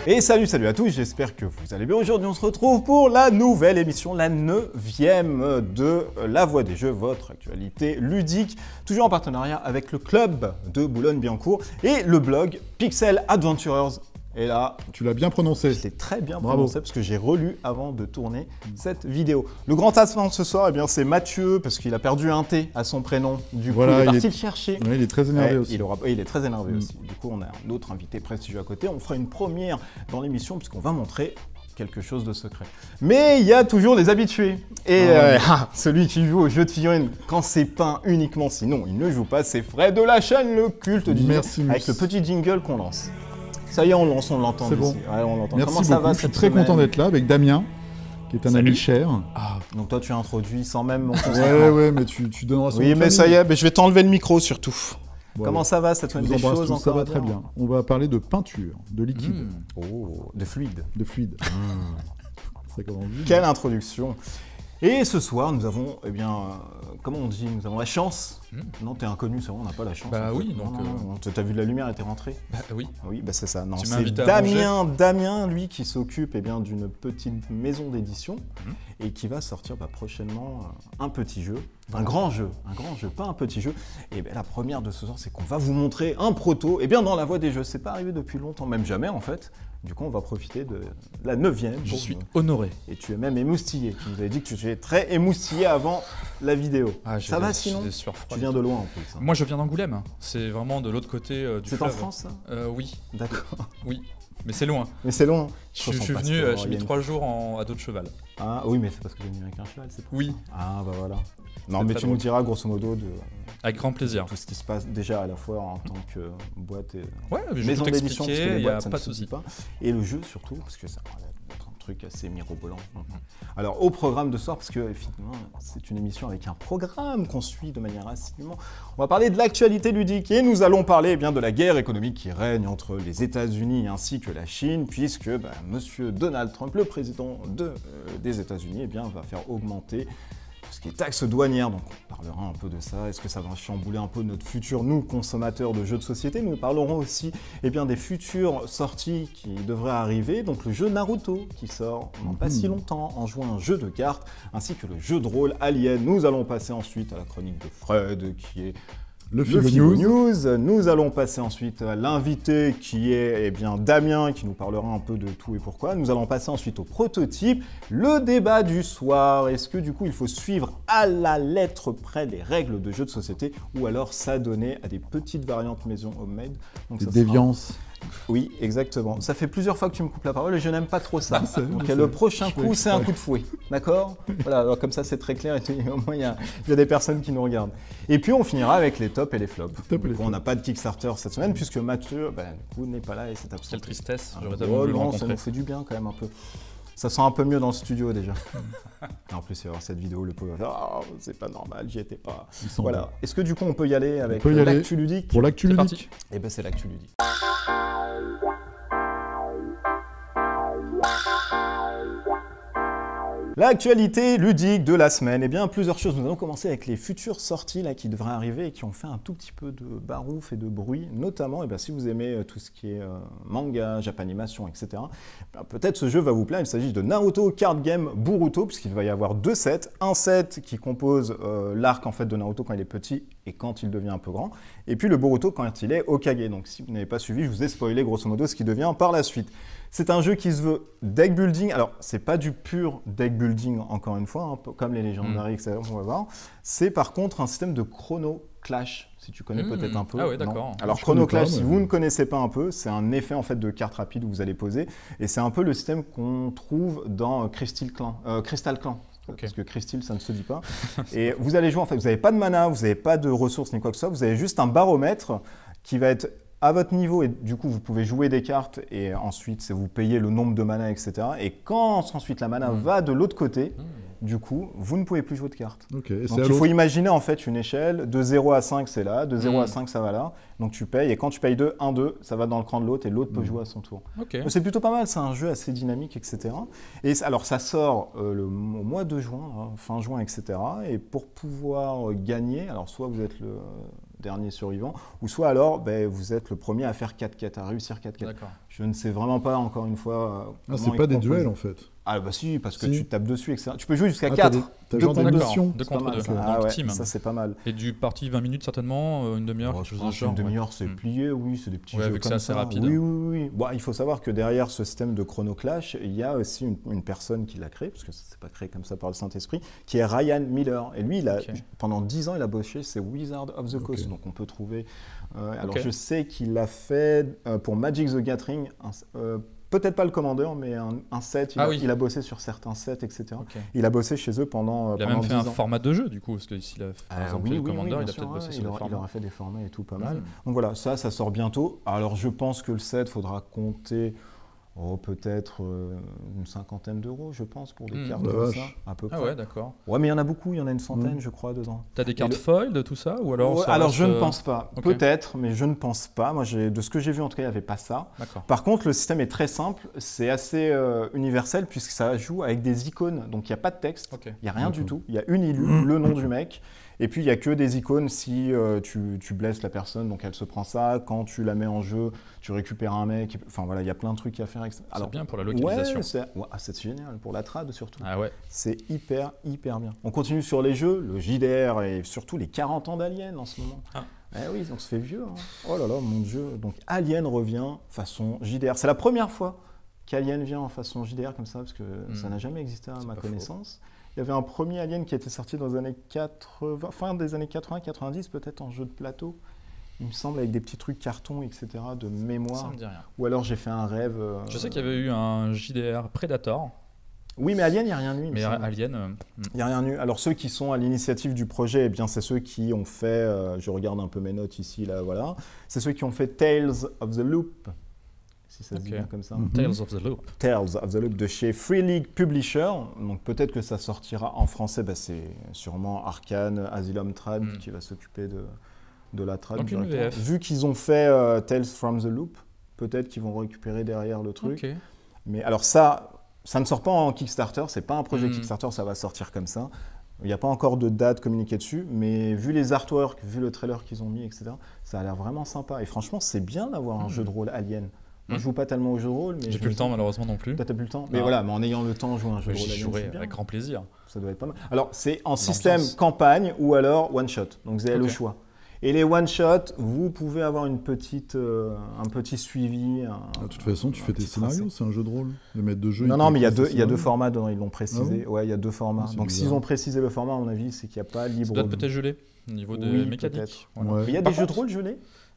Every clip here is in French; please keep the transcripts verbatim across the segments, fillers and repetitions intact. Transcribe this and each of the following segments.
Et salut, salut à tous, j'espère que vous allez bien. Aujourd'hui, on se retrouve pour la nouvelle émission, la neuvième de La Voix des Jeux, votre actualité ludique, toujours en partenariat avec le club de Boulogne-Billancourt et le blog Pixel Adventurers. Et là, tu l'as bien prononcé. Je l'ai très bien Bravo. prononcé parce que j'ai relu avant de tourner cette vidéo. Le grand absent ce soir, eh bien, c'est Mathieu parce qu'il a perdu un T à son prénom. Du Voilà, coup, il est il parti est... le chercher. Ouais, il est très énervé Ouais, aussi. Il, aura... il est très énervé Mm. aussi. Du coup, on a un autre invité prestigieux à côté. On fera une première dans l'émission puisqu'on va montrer quelque chose de secret. Mais il y a toujours des habitués. Et Ah, euh, ouais. ah, celui qui joue au jeu de figurines, quand c'est peint uniquement, sinon il ne joue pas, c'est Fred de la chaîne Le Culte du Merci, avec le petit jingle qu'on lance. Ça y est, on lance, on l'entend. C'est bon. d'ici. Ouais, on l'entend. Merci Comment ça beaucoup. va Je suis cette très semaine content d'être là avec Damien, qui est un Salut. ami cher. Ah, donc toi tu as introduit sans même mon Ouais, consentement. ouais, mais tu, tu donneras son Oui, nom de mais ça famille. y est, mais je vais t'enlever le micro surtout. Bon, Comment allez. ça va cette Je semaine? vous Des embrasse choses tous, ça encore va à très dire bien. On va parler de peinture, de liquide, Mmh. Oh, de fluide. de fluide. C'est comment on dit. Quelle introduction. Et ce soir, nous avons, eh bien, euh, comment on dit, nous avons la chance. Mm. Non, t'es inconnu, c'est vrai, on n'a pas la chance. Bah en fait. oui, Non, donc, non, euh, non, t'as vu de la lumière et t'es rentré. Bah oui. Oui, bah c'est ça. Non, Tu m'as c'est invité à Damien, Damien, lui, qui s'occupe eh bien d'une petite maison d'édition Mhm. et qui va sortir bah, prochainement euh, un petit jeu, un grand jeu, un grand jeu, pas un petit jeu. Et ben la première de ce soir, c'est qu'on va vous montrer un proto. Et bien dans la voie des jeux, c'est pas arrivé depuis longtemps, même jamais en fait. Du coup, on va profiter de la neuvième. Je pour suis nous- honoré. Et tu es même émoustillé. Tu nous avais dit que tu étais très émoustillé avant la vidéo. Ah, j'ai Ça des- va j'ai sinon des sueurs froides Tu viens et de tout. loin en plus. hein. Moi, je viens d'Angoulême. hein. C'est vraiment de l'autre côté euh, du C'est en fleuve. France, ça Euh, Oui, D'accord. oui. Mais c'est loin. Mais c'est long. Je, Faut je son suis passeport, venu, euh, il y j'ai a mis une- trois jours en, à dos de cheval. Ah oui, mais c'est parce que j'ai venu avec un cheval, c'est pour Oui, ça. Ah bah voilà. Non, C'est mais très tu nous drôle. diras grosso modo de avec grand plaisir. tout ce qui se passe déjà à la fois en tant que boîte et Ouais, mais je vais maison tout d'édition, parce que expliquer, les il n'y a boîtes, ça pas ne de se dit souci. pas. Et le jeu surtout, parce que ça va être un truc assez mirobolant. Alors au programme de ce soir, parce que finalement c'est une émission avec un programme qu'on suit de manière assidûment, on va parler de l'actualité ludique et nous allons parler eh bien, de la guerre économique qui règne entre les États-Unis ainsi que la Chine, puisque bah, Monsieur Donald Trump, le président de, euh, des États-Unis, eh bien, va faire augmenter tout ce qui est taxes douanières, donc on parlera un peu de ça. Est-ce que ça va chambouler un peu notre futur, nous, consommateurs de jeux de société? Nous parlerons aussi eh bien, des futures sorties qui devraient arriver, donc le jeu Naruto qui sort dans pas si longtemps en jouant un jeu de cartes, ainsi que le jeu de rôle Alien. Nous allons passer ensuite à la chronique de Fred, qui est Le le Figo Figo News. News. Nous allons passer ensuite à l'invité qui est eh bien, Damien, qui nous parlera un peu de tout et pourquoi. Nous allons passer ensuite au prototype, le débat du soir. Est-ce que du coup il faut suivre à la lettre près les règles de jeu de société ou alors s'adonner à des petites variantes maison homemade? Donc, Des ça sera- déviances. Oui, exactement. Ça fait plusieurs fois que tu me coupes la parole et je n'aime pas trop ça. sais, Donc je le sais. prochain Je fais coup, c'est un exprès. coup de fouet. D'accord? Voilà, alors comme ça c'est très clair et tu- au moins il y, a il y a des personnes qui nous regardent. Et puis on finira avec les tops et les flops. et Donc, les on flops. n'a pas de Kickstarter cette semaine puisque Mathieu ben, du coup, n'est pas là et c'est absent. Quelle tristesse, Ah, j'aurais oh, tellement voulu le non, ça rencontrer. nous fait du bien quand même un peu. Ça sent un peu mieux dans le studio déjà. En plus, il va y avoir cette vidéo, le pauvre va faire « Oh, c'est pas normal, j'y étais pas. Ils » sont Voilà. Est-ce que du coup on peut y aller avec peut y aller. l'actu ludique? Pour l'actu C'est ludique. parti. Eh ben c'est l'actu ludique. L'actualité ludique de la semaine, eh bien plusieurs choses. Nous allons commencer avec les futures sorties là, qui devraient arriver et qui ont fait un tout petit peu de barouf et de bruit, notamment eh bien, si vous aimez euh, tout ce qui est euh, manga, japanimation, et cetera. Ben, peut-être ce jeu va vous plaire. Il s'agit de Naruto Card Game Boruto, puisqu'il va y avoir deux sets. Un set qui compose euh, l'arc en fait, de Naruto quand il est petit et quand il devient un peu grand, et puis le Boruto quand il est Hokage. Donc si vous n'avez pas suivi, je vous ai spoilé grosso modo ce qui devient par la suite. C'est un jeu qui se veut deck building. Alors, c'est pas du pur deck building, encore une fois, un peu comme les Legendary, et cetera, on va voir. C'est par contre un système de Chrono Clash, si tu connais Mmh. peut-être un peu. Ah ouais, non. d'accord. Alors, Je Chrono connais pas, Clash, si mais- vous ne connaissez pas un peu, c'est un effet en fait de carte rapide où vous allez poser. Et c'est un peu le système qu'on trouve dans euh, Crystal Clan. Euh, Crystal Clan. Ok. Parce que Crystal, ça ne se dit pas. Et vous allez jouer, en fait, vous n'avez pas de mana, vous n'avez pas de ressources ni quoi que ce soit, vous avez juste un baromètre qui va être à votre niveau et du coup vous pouvez jouer des cartes et ensuite c'est vous payez le nombre de mana, et cetera. Et quand ensuite la mana Mm. va de l'autre côté, Mm. du coup vous ne pouvez plus jouer de cartes. Ok. Et Donc c'est à il faut l'autre. imaginer en fait une échelle de zéro à cinq c'est là, de zéro Mm. à cinq ça va là, donc tu payes et quand tu payes deux, un, deux, ça va dans le cran de l'autre et l'autre peut Mm. jouer à son tour. Ok. Mais c'est plutôt pas mal, c'est un jeu assez dynamique, et cetera. Et c- alors ça sort euh, le, au mois de juin, hein, fin juin, et cetera. Et pour pouvoir euh, gagner, alors soit vous êtes le dernier survivant, ou soit alors ben, vous êtes le premier à faire quatre quatre, à réussir quatre quatre. D'accord. Je ne sais vraiment pas, encore une fois. euh, Ah, comment c'est ils pas des composent. duels en fait. Ah bah si, parce que Si. tu tapes dessus, et cetera. Tu peux jouer jusqu'à Ah, t'as quatre. des- t'as Deux genre des contre deux. missions. Deux C'est pas contre mal, deux. ça. Donc Ah ouais, team. ça c'est pas mal. Et du parti vingt minutes certainement, euh, une demi-heure, Oh, quelque je chose de pense ce genre. une demi-heure, c'est ouais. plié, oui, c'est des petits Ouais, jeux vu que comme c'est assez ça. rapide. Oui, oui, oui. Bon, il faut savoir que derrière ce système de Chrono Clash, il y a aussi une, une personne qui l'a créé, parce que c'est pas créé comme ça par le Saint-Esprit, qui est Ryan Miller. Et lui, il a, Ok. pendant dix ans, il a bossé chez Wizard of the Ok. Coast, donc on peut trouver. euh, alors Ok. je sais qu'il l'a fait euh, pour Magic the Gathering. un- euh, Peut-être pas le Commander, mais un, un set. Il, Ah a, oui. il a bossé sur certains sets, et cetera. Ok. Il a bossé chez eux pendant, Il a pendant même fait dix un ans. format de jeu du coup, parce que s'il a par Ah, exemple oui, fait le oui, Commander, oui, il a bien sûr, peut-être bossé ouais, sur il, le aura, il format. aura fait des formats et tout pas mal. Mm. Donc voilà, ça, ça sort bientôt. Alors je pense que le set, faudra compter oh, peut-être euh, une cinquantaine d'euros, je pense, pour des Mm. cartes La comme vache. ça, à peu près. Ah ouais, d'accord. Ouais, mais il y en a beaucoup, il y en a une centaine, Mm. je crois, dedans. T'as des cartes le- foil de tout ça ou alors Ouais, ça alors reste, je ne euh, pense pas. ok. Peut-être, mais je ne pense pas. Moi, j'ai- de ce que j'ai vu, en tout cas, il n'y avait pas ça. D'accord. Par contre, le système est très simple, c'est assez euh, universel puisque ça joue avec des icônes. Donc il n'y a pas de texte, Ok. il n'y a rien du D'accord. tout. Il y a une illu, le nom du mec. Et puis il n'y a que des icônes si euh, tu, tu blesses la personne, donc elle se prend ça. Quand tu la mets en jeu, tu récupères un mec. Enfin voilà, il y a plein de trucs à faire. avec ça. C'est bien pour la localisation. ouais, c'est ouais, ah, c'est génial pour la trad surtout. Ah ouais. C'est hyper, hyper bien. On continue sur les jeux, le J D R et surtout les quarante ans d'Alien en ce moment. Ah. Eh oui, on se fait vieux. hein. Oh là là, mon Dieu. Donc Alien revient façon J D R. C'est la première fois qu'Alien vient en façon J D R comme ça, parce que Mm. ça n'a jamais existé à C'est ma pas faux. connaissance. Il y avait un premier Alien qui était sorti dans les années quatre-vingts, fin des années quatre-vingts quatre-vingt-dix, peut-être en jeu de plateau. Il me semble avec des petits trucs carton, et cetera, de Ça mémoire. me dit rien. Ou alors j'ai fait un rêve. euh, Je sais qu'il y avait eu un J D R Predator, Oui, mais Alien, il n'y a rien eu. il me mais semble. Alien. euh, hmm. Il n'y a rien eu. Alors ceux qui sont à l'initiative du projet, eh bien c'est ceux qui ont fait, euh, je regarde un peu mes notes ici, là, voilà. C'est ceux qui ont fait Tales of the Loop, si ça se dit Ok. bien comme ça. Mhm. Tales of the Loop. Tales of the Loop de chez Free League Publisher. Donc peut-être que ça sortira en français, bah, c'est sûrement Arcane, Asylum Trad Mm. qui va s'occuper de, de la trad. Donc une directement. V F. Vu qu'ils ont fait euh, Tales from the Loop, peut-être qu'ils vont récupérer derrière le truc. Ok. Mais alors ça, ça ne sort pas en Kickstarter, c'est pas un projet Mm. Kickstarter, ça va sortir comme ça. Il n'y a pas encore de date communiquée dessus, mais vu les artworks, vu le trailer qu'ils ont mis, et cetera, ça a l'air vraiment sympa. Et franchement, c'est bien d'avoir un Mm. jeu de rôle Alien. Moi, Mm. je joue pas tellement au jeu de rôle, mais J'ai je plus me le temps dis- malheureusement non plus. Toi, t'as plus le temps. Mais Non. voilà, mais en ayant le temps, jouer à un jeu de rôle J'y Alien, jouerai c'est bien. avec grand plaisir. Ça doit être pas mal. Alors, c'est en L'ambiance. système campagne ou alors one shot. Donc, vous avez le Ok. choix. Et les one shot, vous pouvez avoir une petite, euh, un petit suivi. un- Ah, de toute façon, tu un fais tes petit tracé. scénarios, c'est un jeu de rôle. Le maître de jeu. Non, il non, mais il y a comprend deux, ses il y a deux scénarios. formats dedans, ils l'ont précisé. Ah ouais, il y a deux formats. Ah, c'est Donc bizarre. s'ils ont précisé le format, à mon avis, c'est qu'il n'y a pas Ça libre. doit être peut-être gelé au niveau de Oui, mécanique. peut-être. Voilà. Ouais. Mais il y a Par des jeux de contre- rôle gelés.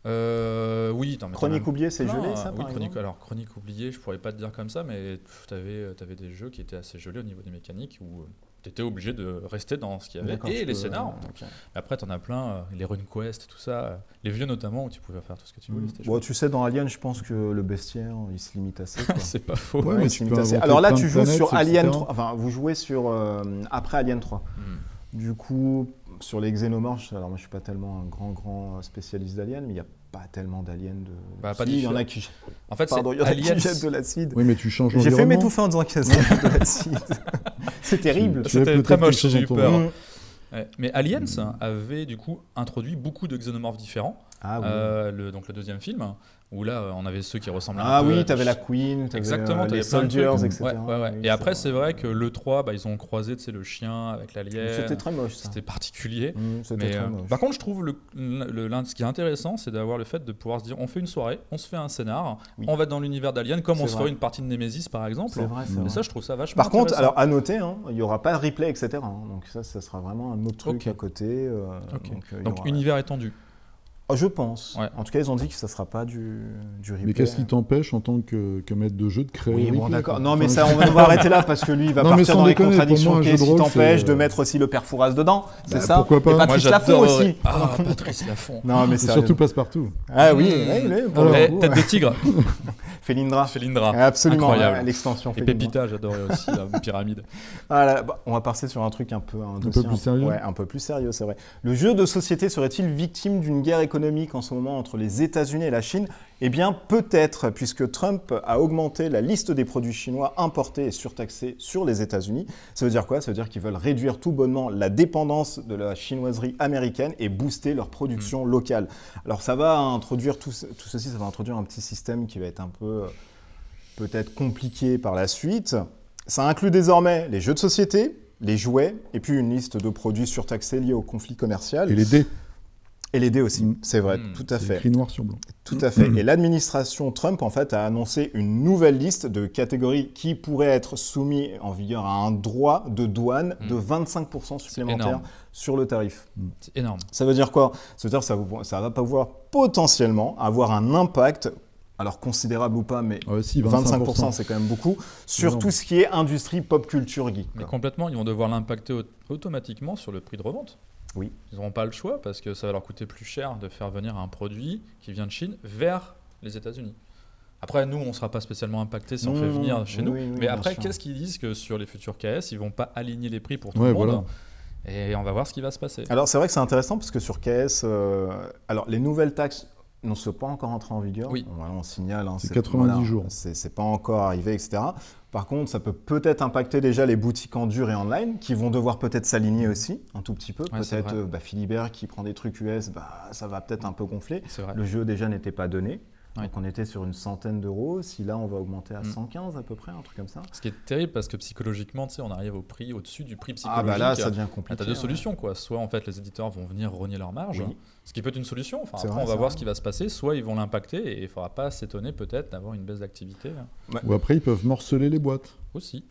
Euh, oui, attends, mais t'en as Chronique oubliée, c'est plein, gelé, ça, euh, par oui, chronique, exemple. alors chronique oubliée, je pourrais pas te dire comme ça, mais tu avais, des jeux qui étaient assez gelés au niveau des mécaniques où tu étais obligé de rester dans ce qu'il y avait D'accord, et tu les peux- scénars. ok. Après, t'en as plein, euh, les RuneQuest, tout ça, euh, les vieux notamment où tu pouvais faire tout ce que tu voulais. c'était Bon, tu sais, dans Alien, je pense que le bestiaire, il se limite assez. quoi. chouette. C'est pas faux. Ouais, Ouais, mais il se tu limite peux assez. inventer Alors là, plein tu de joues sur planètes, Alien et cetera. trois. Enfin, vous jouez sur euh, après Alien trois. Hmm. Du coup, sur les xénomorphes, alors moi je suis pas tellement un grand grand spécialiste d'aliens, mais il n'y a pas tellement d'aliens de. Bah, pas Si, il y en différent. a qui. En fait, Pardon, il y en c'est a qui Aliens. jettent de l'acide. Oui, mais tu changes J'ai fait l'environnement. m'étouffer en disant qu'il y a de l'acide. C'est terrible. Tu as C'était peut-être très quelque moche, chose j'ai dans eu ton- peur. Mmh. Ouais. Mais Aliens avait du coup introduit beaucoup de xénomorphes différents. Ah oui. Euh, le, donc le deuxième film, où là on avait ceux qui ressemblaient Ah un peu oui, à- t'avais la Queen, t'avais Exactement, euh, t'avais les plein de Soldiers, trucs. et cetera. Ouais, ouais, ouais. Oui, Et après, ça- c'est vrai que le trois, bah, ils ont croisé tu sais, le chien avec l'alien. C'était très moche ça. C'était particulier. Mmh, C'était Mais, très euh, moche. par contre, je trouve le, le- l'un- ce qui est intéressant, c'est d'avoir le fait de pouvoir se dire on fait une soirée, on se fait un scénar, Oui. on va dans l'univers d'Alien, comme C'est on se vrai. ferait une partie de Nemesis par exemple. C'est vrai, c'est Et Et vrai. ça, je trouve ça vachement Par contre, intéressant. alors à noter, hein, il n'y aura pas de replay, et cetera hein. Donc ça, ça sera vraiment un autre truc Ok. à côté. euh, Ok. Donc, euh, il y Donc, aura- univers étendu. Oh, je pense. Ouais. En tout cas, ils ont dit que ça ne sera pas du, du replay. Mais qu'est-ce qui t'empêche en tant que, que maître de jeu de créer Oui, un bon, replay, d'accord. quoi. Non, mais Enfin, ça, on va, on va arrêter là parce que lui, il va Non, mais partir sans dans les déconner, pour contradictions. moi, un jeu Qu'est-ce de qui rôle, t'empêche c'est- de mettre aussi le père Fouras dedans C'est Bah, ça pourquoi pas. Et Moi, Patrice Laffont j'adorerais- aussi. Ah, Patrice Laffont. Non, mais c'est sérieux. surtout passe-partout. Ah oui, Mmh. oui, oui, pour Alors, le Eh, coup, tête ouais. de tigre, Felindra. Felindra. Absolument, Incroyable. ouais, l'extension Et Felindra. Pépita, j'adorais aussi la pyramide. Ah là, bah, on va passer sur un truc un peu, un dossier peu plus un- sérieux. Ouais, un peu plus sérieux, c'est vrai. Le jeu de société serait-il victime d'une guerre économique en ce moment entre les États-Unis et la Chine? Eh bien, peut-être, puisque Trump a augmenté la liste des produits chinois importés et surtaxés sur les États-Unis. Ça veut dire quoi? Ça veut dire qu'ils veulent réduire tout bonnement la dépendance de la chinoiserie américaine et booster leur production mmh. locale. Alors, ça va introduire tout, tout ceci, ça va introduire un petit système qui va être un peu, peut-être compliqué par la suite. Ça inclut désormais les jeux de société, les jouets, et puis une liste de produits surtaxés liés au conflit commercial. Et les dés. Et les dés aussi, mmh. c'est vrai, mmh. tout à c'est fait. écrit noir sur blanc. Tout à fait. Mmh. Et l'administration Trump, en fait, a annoncé une nouvelle liste de catégories qui pourraient être soumises en vigueur à un droit de douane mmh. de vingt-cinq pour cent supplémentaire sur le tarif. Mmh. C'est énorme. Ça veut dire quoi? Ça veut dire que ça, ça va pouvoir potentiellement avoir un impact, alors considérable ou pas, mais ah ouais, si, vingt-cinq pour cent c'est quand même beaucoup, sur tout ce qui est industrie pop culture geek. Mais complètement, ils vont devoir l'impacter automatiquement sur le prix de revente. Oui. Ils n'auront pas le choix parce que ça va leur coûter plus cher de faire venir un produit qui vient de Chine vers les États-Unis. Après, nous, on ne sera pas spécialement impacté si on mmh, fait venir chez oui, nous. oui, Mais après, qu'est-ce qu'ils disent que sur les futurs K S, ils ne vont pas aligner les prix pour tout ouais, le monde voilà. Et on va voir ce qui va se passer. Alors, c'est vrai que c'est intéressant parce que sur K S, euh, alors les nouvelles taxes ne sont pas encore entrées en vigueur. Oui. Voilà, on signale. Hein, c'est quatre-vingt-dix voilà, jours. C'est pas encore arrivé, et cetera. Par contre, ça peut peut-être impacter déjà les boutiques en dur et online qui vont devoir peut-être s'aligner aussi un tout petit peu. Ouais, peut-être euh, bah, Philibert qui prend des trucs U S, bah, ça va peut-être un peu gonfler. Vrai. Le jeu déjà n'était pas donné. Ouais. Donc on était sur une centaine d'euros. Si là, on va augmenter à mmh. cent quinze à peu près, un truc comme ça. Ce qui est terrible parce que psychologiquement, tu sais, on arrive au prix, au-dessus du prix psychologique. Ah bah là, ça devient compliqué. Tu as deux ouais. solutions, quoi. Soit en fait, les éditeurs vont venir rogner leur marge, oui. ce qui peut être une solution. Enfin, après, vrai, on va voir vrai. ce qui va se passer. Soit ils vont l'impacter et il ne faudra pas s'étonner peut-être d'avoir une baisse d'activité. Ouais. Ou après, ils peuvent morceler les boîtes. Aussi.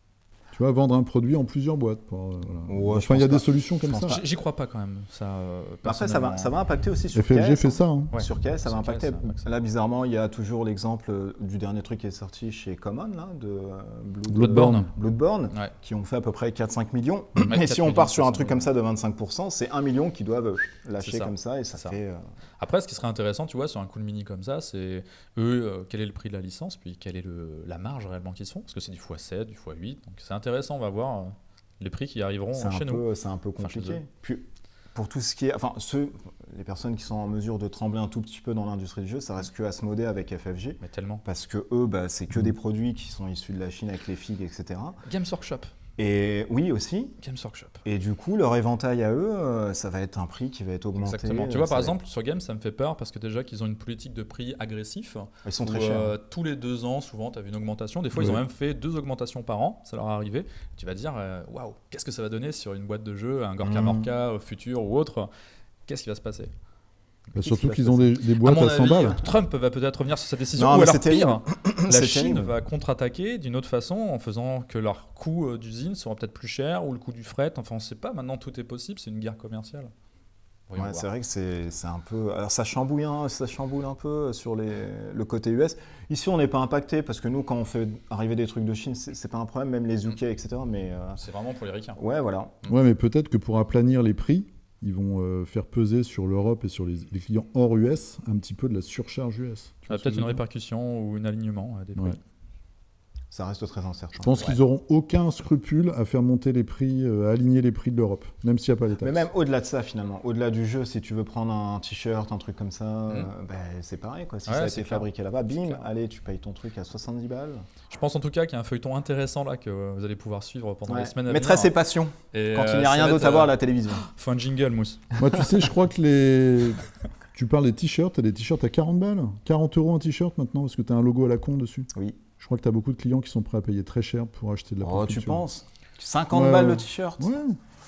Tu vois, vendre un produit en plusieurs boîtes. Pour, euh, voilà. Ouais, enfin, il y a pas. des solutions comme ça. J'y crois pas quand même. Ça, euh, Après, ça va, ça va impacter aussi sur F F G K S. fait ça. Hein. Ouais. Sur K S, ça va Sur K S, impacter. ça impacte ça. Là, bizarrement, il y a toujours l'exemple du dernier truc qui est sorti chez Common, là, de euh, Blood- Bloodborne. Bloodborne, Ouais. qui ont fait à peu près quatre à cinq millions. Ouais, Et si on millions, part sur un ça truc semble- comme ça de vingt-cinq pour cent, c'est un million qu'ils doivent lâcher ça. comme ça. Et ça, ça. fait. Euh... Après, ce qui serait intéressant, tu vois, sur un cool mini comme ça, c'est eux, euh, quel est le prix de la licence, puis quelle est le, la marge réellement qu'ils sont. Parce que c'est du fois sept, du fois huit. Donc c'est intéressant, on va voir. Euh, les prix qui arriveront C'est chez un, nous. peu, c'est un peu Enfin, chez compliqué. eux. Puis, pour tout ce qui est. Enfin, ceux, les personnes qui sont en mesure de trembler un tout petit peu dans l'industrie du jeu, ça reste que Asmodée avec F F G. Mais tellement. Parce que eux, bah, c'est que des produits qui sont issus de la Chine avec les figues, et cetera. Games Workshop. Et oui, aussi. Games Workshop. Et du coup, leur éventail à eux, euh, ça va être un prix qui va être augmenté. Exactement. Tu vois, Ça par va exemple, sur Games, ça me fait peur parce que déjà qu'ils ont une politique de prix agressif. être- Ils sont très où, chers. euh, tous les deux ans, souvent, tu as vu une augmentation. Des fois, ils Oui. ont même fait deux augmentations par an. Ça leur est arrivé. Tu vas te dire, euh, waouh, qu'est-ce que ça va donner sur une boîte de jeu, un Gorka Mhm. Morka, euh, Futur ou autre? Qu'est-ce qui va se passer? Bah, Qu'est-ce surtout qui va qu'ils se ont des, des boîtes à mon à cent avis, balles. Trump va peut-être revenir sur sa décision. Non, ou mais alors c'est terrible. pire, la C'est Chine terrible. va contre-attaquer d'une autre façon en faisant que leur coût euh, d'usine sera peut-être plus cher ou le coût du fret. Enfin, on ne sait pas. Maintenant, tout est possible. C'est une guerre commerciale. Voyons Ouais, voir. c'est vrai que c'est c'est un peu. Alors ça chambouille, un, ça chamboule un peu sur les, le côté U S. Ici, on n'est pas impacté parce que nous, quand on fait arriver des trucs de Chine, c'est c'est pas un problème, même les U K, et cetera. Mais euh, C'est vraiment pour les ricains. ouais, voilà. Ouais, mais peut-être que pour aplanir les prix, ils vont euh, faire peser sur l'Europe et sur les, les clients hors U S un petit peu de la surcharge U S. Tu Ça vois a ce que peut-être je une veux dire répercussion ou un alignement euh, des prix. Ouais. Ça reste très incertain. Je pense Ouais. qu'ils auront aucun scrupule à faire monter les prix, euh, à aligner les prix de l'Europe, même s'il n'y a pas les taxes. Mais même au-delà de ça, finalement, au-delà du jeu, si tu veux prendre un t-shirt, un truc comme ça, euh, ben, c'est pareil. Quoi. Si Ouais, ça a c'est été clair. fabriqué là-bas, C'est bim, clair. allez, tu payes ton truc à soixante-dix balles. Je pense en tout cas qu'il y a un feuilleton intéressant là que euh, vous allez pouvoir suivre pendant Ouais. les semaines à Maîtresse et venir. passion, Et, quand euh, il n'y a ça rien va d'autre être, à voir à euh, la télévision. Faut un jingle, Mousse. Moi, tu sais, je crois que les... Tu parles des t-shirts, t'as des t-shirts à quarante balles, quarante euros un t-shirt maintenant, parce que t'as un logo à la con dessus. Oui. Je crois que t'as beaucoup de clients qui sont prêts à payer très cher pour acheter de la Oh, pop tu culture. penses cinquante Ouais, balles ouais. le t-shirt. Ouais,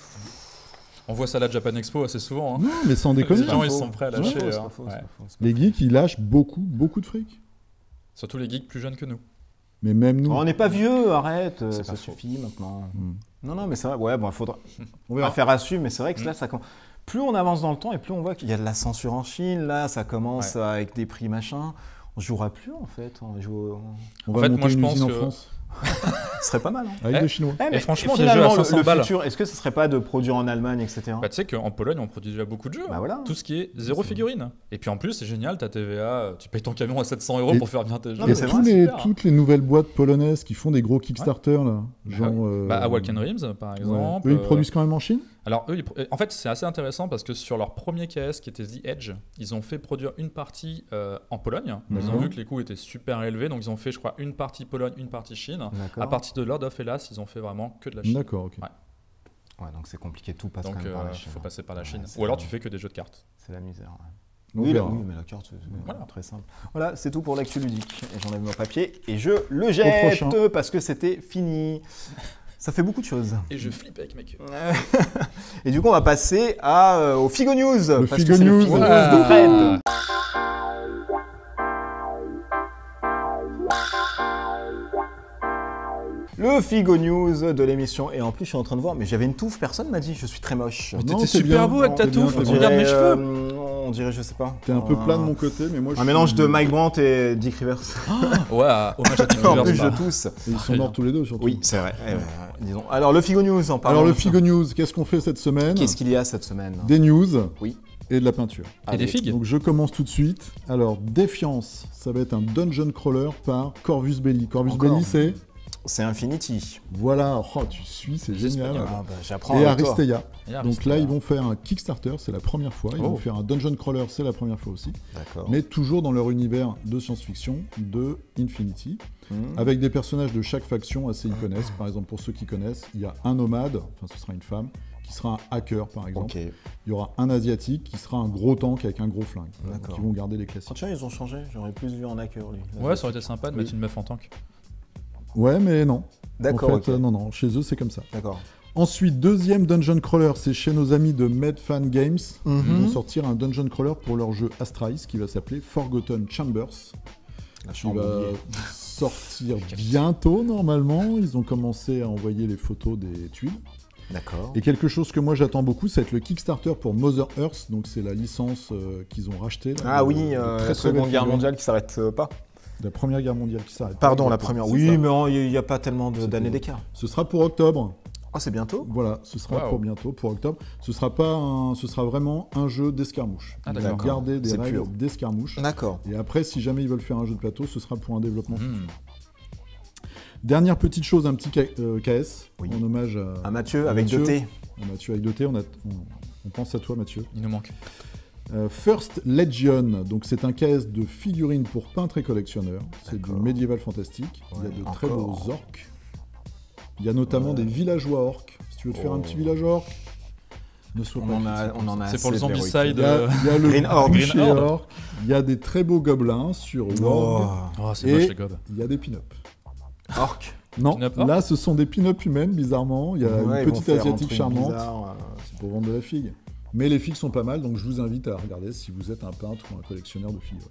On voit ça à la Japan Expo assez souvent. Hein. non, mais sans déconner. Les gens, C'est ils pas sont faux. prêts à C'est pas lâcher. faux, c'est hein. pas faux, c'est Ouais. pas faux, c'est pas Les geeks, ils lâchent beaucoup, beaucoup de fric. Surtout les geeks plus jeunes que nous. Mais même nous. Oh, on n'est pas vieux, arrête, euh, C'est ça pas faux. suffit maintenant. Hmm. Non, non, mais c'est vrai, ouais, bon, faudra On verra. affaire à suivre, mais c'est vrai que Mm. là, ça commence. Plus on avance dans le temps et plus on voit qu'il y a de la censure en Chine, là, ça commence Ouais. avec des prix machin. On jouera plus en fait, on joue... On En va fait, monter moi, je une pense usine que- en France Ce serait pas mal. Hein. avec Eh, des Chinois. Eh, mais franchement, finalement, des jeux à le- cinq cents le balles. futur, est-ce que ce serait pas de produire en Allemagne, et cetera. Bah, tu sais qu'en Pologne, on produit déjà beaucoup de jeux. Bah hein. voilà. Tout ce qui est zéro figurine. Et puis en plus, c'est génial, ta T V A, tu payes ton camion à sept cents euros Et- pour faire bien tes jeux. Non, Et mais c'est tous vrai, les, super. toutes les nouvelles boîtes polonaises qui font des gros Kickstarter, là, Bah genre... oui. euh, Bah, à Walk and Dreams, par ouais. exemple. Eux, ils euh, produisent quand même en Chine Alors eux, ils pro- en fait, c'est assez intéressant parce que sur leur premier K S qui était The Edge, ils ont fait produire une partie euh, en Pologne. Ils ont Mhm. vu que les coûts étaient super élevés, donc ils ont fait, je crois, une partie Pologne, une partie Chine. D'accord. À partir de Lord of Hellas, ils ont fait vraiment que de la Chine. D'accord, ok. Ouais. Ouais, donc c'est compliqué, tout passe Donc quand il même par la Chine. faut passer par la Ouais, Chine. c'est Ou alors la- tu fais que des jeux de cartes. C'est la misère. ouais. On Oui, la- verra. oui, mais la carte, c'est c'est Voilà. très simple. Voilà, c'est tout pour l'actu ludique. Et j'en ai mon papier et je le jette prochain. parce que c'était fini. Ça fait beaucoup de choses. Et je flippe avec ma queue. Et du coup, on va passer à, euh, au Figo News. Le parce Figo que c'est News. le Figo News Voilà. de Fred. Le Figo News de l'émission. Et en plus, je suis en train de voir, mais j'avais une touffe, personne m'a dit, je suis très moche. Mais Non, t'étais c'est super bien. beau avec ta C'est bien, touffe, c'est bien. regarde mes cheveux. euh, on dirait, je sais pas. T'es un peu Euh, plat de mon côté, mais moi je Un suis- mélange de Mike Brandt et Dick Rivers. Ouais, à- hommage à Dick en Rivers, plus, je bah. tousse. Et ils sont morts tous les deux surtout. Oui, c'est vrai. Eh ben, disons. Alors, le Figo News, en parlant. Alors le de ça. Figo News, qu'est-ce qu'on fait cette semaine? Qu'est-ce qu'il y a cette semaine? Des news Oui. et de la peinture. Et des Allez. figues. Donc je commence tout de suite. Alors Défiance, ça va être un dungeon crawler par Corvus Belli. Corvus Encore. Belli c'est... C'est Infinity. Voilà, oh, tu suis, c'est génial. Espagnol. Ah, bah, j'apprends Et avec toi. Aristea. Et Donc Aristea. là, ils vont faire un Kickstarter, c'est la première fois. Ils Oh. vont faire un dungeon crawler, c'est la première fois aussi. D'accord. Mais toujours dans leur univers de science-fiction de Infinity, Hmm. avec des personnages de chaque faction assez iconiques. Par exemple, pour ceux qui connaissent, il y a un nomade, enfin ce sera une femme, qui sera un hacker par exemple. Ok. Il y aura un asiatique qui sera un gros tank avec un gros flingue. Voilà, D'accord. donc ils vont garder les Oh, classiques. tiens, ils ont changé. J'aurais plus vu en hacker, lui. Ouais, ça aurait été sympa de Oui. mettre une meuf en tank. Ouais, mais non. D'accord. En fait, ok. euh, non, non. Chez eux, c'est comme ça. D'accord. Ensuite, deuxième dungeon crawler, c'est chez nos amis de Medfan Games. Mhm. Ils vont sortir un dungeon crawler pour leur jeu Astralis qui va s'appeler Forgotten Chambers. La Qui chambre va oubliée. sortir bientôt normalement. Ils ont commencé à envoyer les photos des tuiles. D'accord. Et quelque chose que moi j'attends beaucoup, c'est être le Kickstarter pour Mother Earth. Donc c'est la licence euh, qu'ils ont rachetée. là, Ah de- oui, de euh, très, la très Seconde belle Guerre figurine. mondiale qui s'arrête euh, pas. De la Première Guerre mondiale qui s'arrête. Pardon, pas, la exactement. première. C'est Oui, ça. mais oh, il n'y a pas tellement de- C'est d'années pour- d'écart. Ce sera pour octobre. Oh, c'est bientôt. Voilà, ce sera Wow. pour bientôt, pour octobre. Ce sera pas un- ce sera vraiment un jeu d'escarmouche. Ah, Ils vont d'accord. garder des C'est règles pur. d'escarmouche. D'accord. Et après, si jamais ils veulent faire un jeu de plateau, ce sera pour un développement. Hmm. Dernière petite chose, un petit K- euh, K S, Oui. en hommage à, À Mathieu, à avec Mathieu. deux T. à Mathieu avec deux T. On, a- on- on pense à toi, Mathieu. Il nous manque. Euh, First Legion, donc c'est un K S de figurines pour peintres et collectionneurs. C'est du D'accord. médiéval fantastique. Il y a Ouais, de très beaux encore. orques. Il y a notamment Ouais. des villageois orques. Si tu veux te faire un Oh. petit villageois orque, ne sois On pas en a, critique on comme en ça. a C'est pour assez le de zombicide. l'héroïque. Il y a, il y a le Green Horde. boucher Green Horde. orc, il y a des très beaux gobelins sur Oh. Warg, Oh, c'est Et- moche les gobs. il y a des pin-up. Orc. Non, Pin-up orc là ce sont des pin-up humaines, bizarrement. Il y a Ouais, une ils vont petite faire un asiatique truc charmante. bizarre, euh, C'est pour vendre de la figue. Mais les figues sont pas mal, donc je vous invite à regarder si vous êtes un peintre ou un collectionneur de figurines.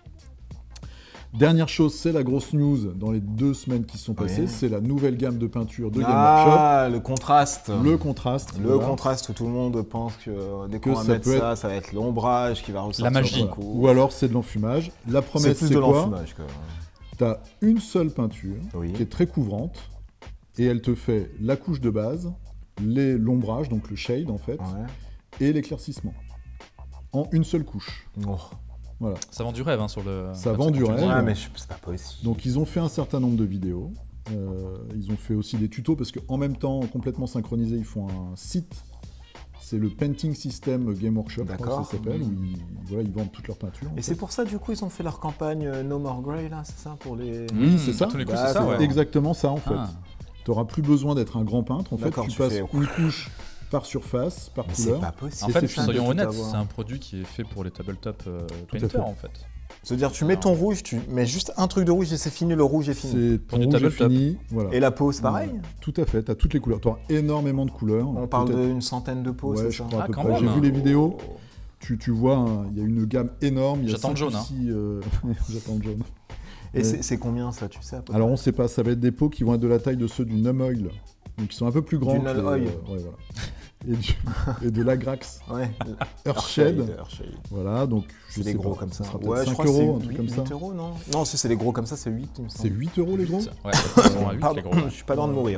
Dernière chose, c'est la grosse news dans les deux semaines qui se sont passées, Ouais. c'est la nouvelle gamme de peinture de Game Workshop, Ah, le contraste. le contraste. Le voilà. contraste où tout le monde pense que euh, dès Que qu'on va ça mettre peut ça, ça va être l'ombrage qui va ressortir. La magie. d'un Voilà. coup. Ou alors c'est de l'enfumage. La c'est promesse, plus c'est de quoi? l'enfumage. quoi. T'as une seule peinture Oui. qui est très couvrante et elle te fait la couche de base, les- l'ombrage, donc le shade en fait, Ouais. et l'éclaircissement. En une seule couche. Oh. Voilà. Ça vend du rêve hein, sur le. Ça comme vend du quand tu rêve. dis. Ouais, mais je- c'est pas possible. Donc ils ont fait un certain nombre de vidéos. Euh, ils ont fait aussi des tutos parce qu'en même temps, complètement synchronisé, ils font un site. C'est le Painting System Game Workshop, je crois D'accord. que ça s'appelle, où ils, voilà, ils vendent toutes leurs peintures. en Et fait. c'est pour ça, du coup, ils ont fait leur campagne euh, No More Grey, là, c'est ça pour les... Oui, Mmh, c'est ça. à tous les coups, Bah, c'est ça, c'est ouais. exactement ça en fait. Ah. Tu n'auras plus besoin d'être un grand peintre. En fait, D'accord, tu, tu passes fais- une couche par surface, par Mais c'est couleur. pas possible. En Et fait, c'est fini. soyons Tout honnêtes, avoir. c'est un produit qui est fait pour les tabletop euh, Tout à painters fait. en fait. C'est-à-dire, tu mets ton rouge, tu mets juste un truc de rouge et c'est fini, le rouge est fini. C'est Pour ton du rouge est tabletop. fini. Voilà. Et la peau, c'est pareil. Ouais. Tout à fait. Tu as toutes les couleurs. Tu auras énormément de couleurs. On parle Peut-être- d'une centaine de peaux, Ouais, c'est je ça crois à Ah, peu quand près. même, J'ai hein. vu les vidéos. Tu, tu vois, hein, il y a une gamme énorme. Il y a J'attends le cinq ou jaune, hein. six, euh, J'attends le jaune. Et Ouais. c'est c'est combien, ça, tu sais à peu Alors on ne sait pas, ça va être des pots qui vont être de la taille de ceux du Num Oil, donc ils sont un peu plus grands. Du que Null les- Oil. euh, ouais, voilà. et, du- et de l'Agrax Ouais. Earthshade. Earthshade. Voilà, donc je C'est des sais gros pas, comme ça. sera peut-être Ouais, je cinq crois que c'est euros, un truc comme ça. huit euros, non Non, si c'est les gros comme ça, c'est huit, il me C'est semble. huit euros les gros. Ouais, ils sont à huit, Pardon, les gros. je suis pas loin de mourir.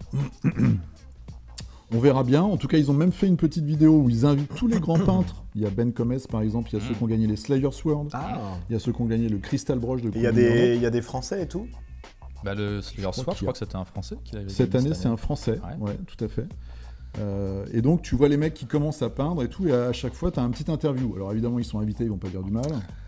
On verra bien. En tout cas, ils ont même fait une petite vidéo où ils invitent tous les grands peintres. Il y a Ben Comes par exemple, il y a ceux qui ont gagné les Slayer Sword, Ah. il y a ceux qui ont gagné le Crystal Brush de Et il y, a Cool Bernard. des- il y a des Français et tout. Bah, le Slayer crois Sword, qu'il je y a- crois que c'était un français qui l'avait Cette gagné année, c'est un Français, Ouais. ouais, tout à fait. Euh, et donc, tu vois les mecs qui commencent à peindre et tout, et à chaque fois, tu as un petit interview. Alors évidemment, ils sont invités, ils vont pas dire du mal.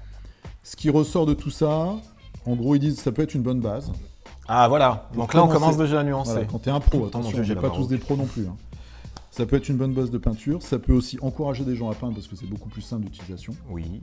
Ce qui ressort de tout ça, en gros, ils disent que ça peut être une bonne base. Ah voilà, Pour donc là on commencer. commence déjà à nuancer. Voilà, quand tu es un pro, Attends, attention, mon Dieu, j'ai j'ai pas la tous barre des rouge. pros non plus. hein. Ça peut être une bonne base de peinture, ça peut aussi encourager des gens à peindre parce que c'est beaucoup plus simple d'utilisation. Oui.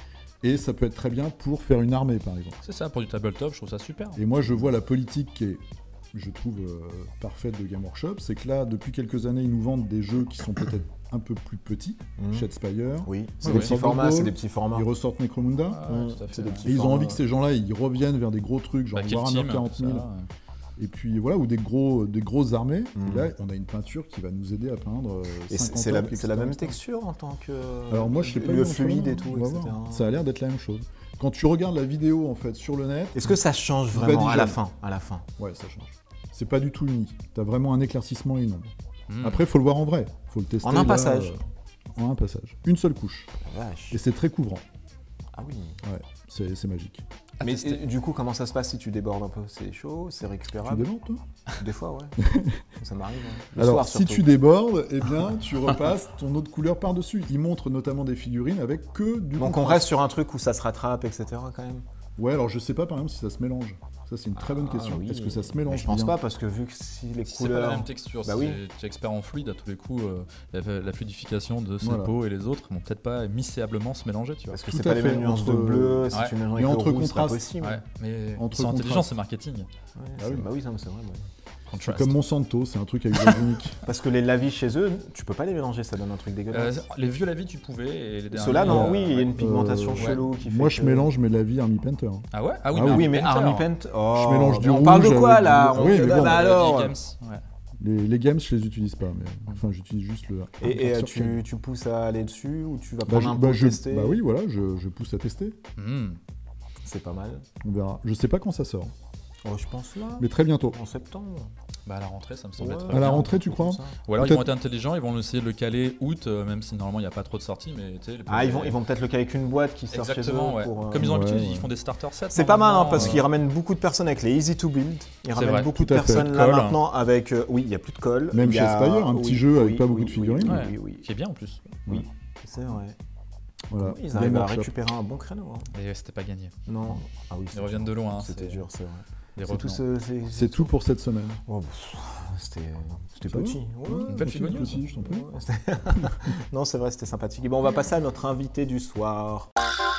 Et ça peut être très bien pour faire une armée, par exemple. C'est ça, pour du tabletop, je trouve ça super. Et moi, je vois la politique qui est, je trouve, euh, parfaite de Game Workshop, c'est que là, depuis quelques années, ils nous vendent des jeux qui sont peut-être un peu plus petits, Mhm. Shadespire, Oui, c'est Oui, des oui. petits formats, c'est des petits formats. ils ressortent Necromunda, Ah, ouais, Mmh, tout à fait, c'est des ouais. petits et ils ont formats. envie que ces gens-là, ils reviennent vers des gros trucs, genre Bah, Kill Warhammer Team, quarante mille, ça, ouais. et puis voilà, ou des, gros, des grosses armées. Mhm. Et là, on a une peinture qui va nous aider à peindre euh, Et c'est cinquante c'est la, orques, c'est la et cetera, même et cetera. texture en tant que. Alors moi, je sais pas. Le vu fluide encore, et tout, on va et cetera. voir. Ça a l'air d'être la même chose. Quand tu regardes la vidéo en fait sur le net, Est-ce que ça change Bah, vraiment à la déjà. fin, à la fin ouais, ça change. C'est pas du tout uni. T'as vraiment un éclaircissement et une ombre. Hmm. Après, faut le voir en vrai. Faut le tester. En un là, passage. euh, en un passage. Une seule couche. La vache. Et c'est très couvrant. Ah oui. Ouais, c'est c'est magique. À Mais tester. et, du coup, comment ça se passe si tu débordes un peu? C'est chaud, c'est Tu récupérable? débordes, toi Des fois, ouais. Ça m'arrive. hein. Le Alors, soir, si surtout. tu débordes, eh bien, tu repasses ton autre couleur par-dessus. Ils montrent notamment des figurines avec que du Donc on contraste. reste sur un truc où ça se rattrape, et cetera quand même. Ouais, alors je sais pas par exemple si ça se mélange. Ça, c'est une très bonne Ah, question. oui. Est-ce que ça se Mais mélange je pense bien pas parce que vu que si les Si c'est pas la couleurs. même texture, Bah si oui. tu es expert en fluide, à tous les coups, euh, la, la fluidification de ces Voilà. peaux et les autres vont peut-être pas misséablement se mélanger, tu vois. Parce que Tout c'est à pas les fait, mêmes nuances entre- de bleu, si Ouais. tu mélanges Mais avec entre le rouge, c'est pas contrastes. possible. Ouais, mais Entre ils sont intelligents, contrastes. c'est marketing. Ouais, Ah c'est- oui. Bah oui, non, mais c'est vrai. ouais. C'est Contrast. comme Monsanto, c'est un truc à usage unique. Parce que les lavis chez eux, tu peux pas les mélanger, ça donne un truc Euh, dégueulasse. les vieux lavis, tu pouvais. Et les derniers, Ceux-là, non, euh, oui, il y a une ouais. pigmentation Euh, chelou qui fait Moi, je que- mélange mes lavis Army Painter. Ah ouais Ah oui, Ah mais oui, Oui, mais Painter. Army Paint. Oh, Je mélange mais du on parle de rouge quoi avec là du- On- Oui, mais bah, bon, bah, Euh, alors. Games, ouais. Les, les games, je les utilise pas, mais enfin, j'utilise juste le. Et, et, euh, sur tu, tu pousses à aller dessus ou tu vas Bah, prendre je, un bah, pot je- tester bah oui, voilà, je, je pousse à tester. Hmm. C'est pas mal. On verra. Je sais pas quand ça sort, Oh, je pense là, mais très bientôt. en septembre. Bah à la rentrée, ça me semble Ouais. être. À la bien. rentrée, tu crois Comme ça. Ou alors ils vont Peut-être- être intelligents, ils vont essayer de le caler août, euh, même si normalement il n'y a pas trop de sorties, mais tu sais. les- Ah, ils vont, ils vont peut-être le caler avec une boîte qui sort chez eux. Exactement, ouais. pour, euh, Comme ils ont Ouais, l'habitude, ouais. ils font des starter sets. C'est pas mal hein, normalement, parce euh, qu'ils ramènent beaucoup de personnes avec les easy to build. Ils ramènent vrai, beaucoup de tout à fait. personnes Plus là de colle. maintenant avec. euh, oui, il y a plus de colle. Même Il y chez a- Spire, un petit oui, jeu avec oui, pas oui, beaucoup de oui, figurines. Oui, Ouais. oui, oui. Qui est bien en plus. Oui, c'est vrai. Voilà. Ils Game arrivent à Workshop. récupérer un bon créneau. hein. Et c'était pas gagné. Non. Ah oui. Ils reviennent de loin. hein, C'était c'est dur, c'est vrai. Des C'est tout revenants. ce- c'est- C'est tout pour cette semaine. Oh, pff, C'était c'était Ça va petit. Ouais, Une belle Petit, figurine. petit, je t'en prie. ouais, c'était- non, c'est vrai, c'était sympathique. Et bon, on va passer à notre invité du soir.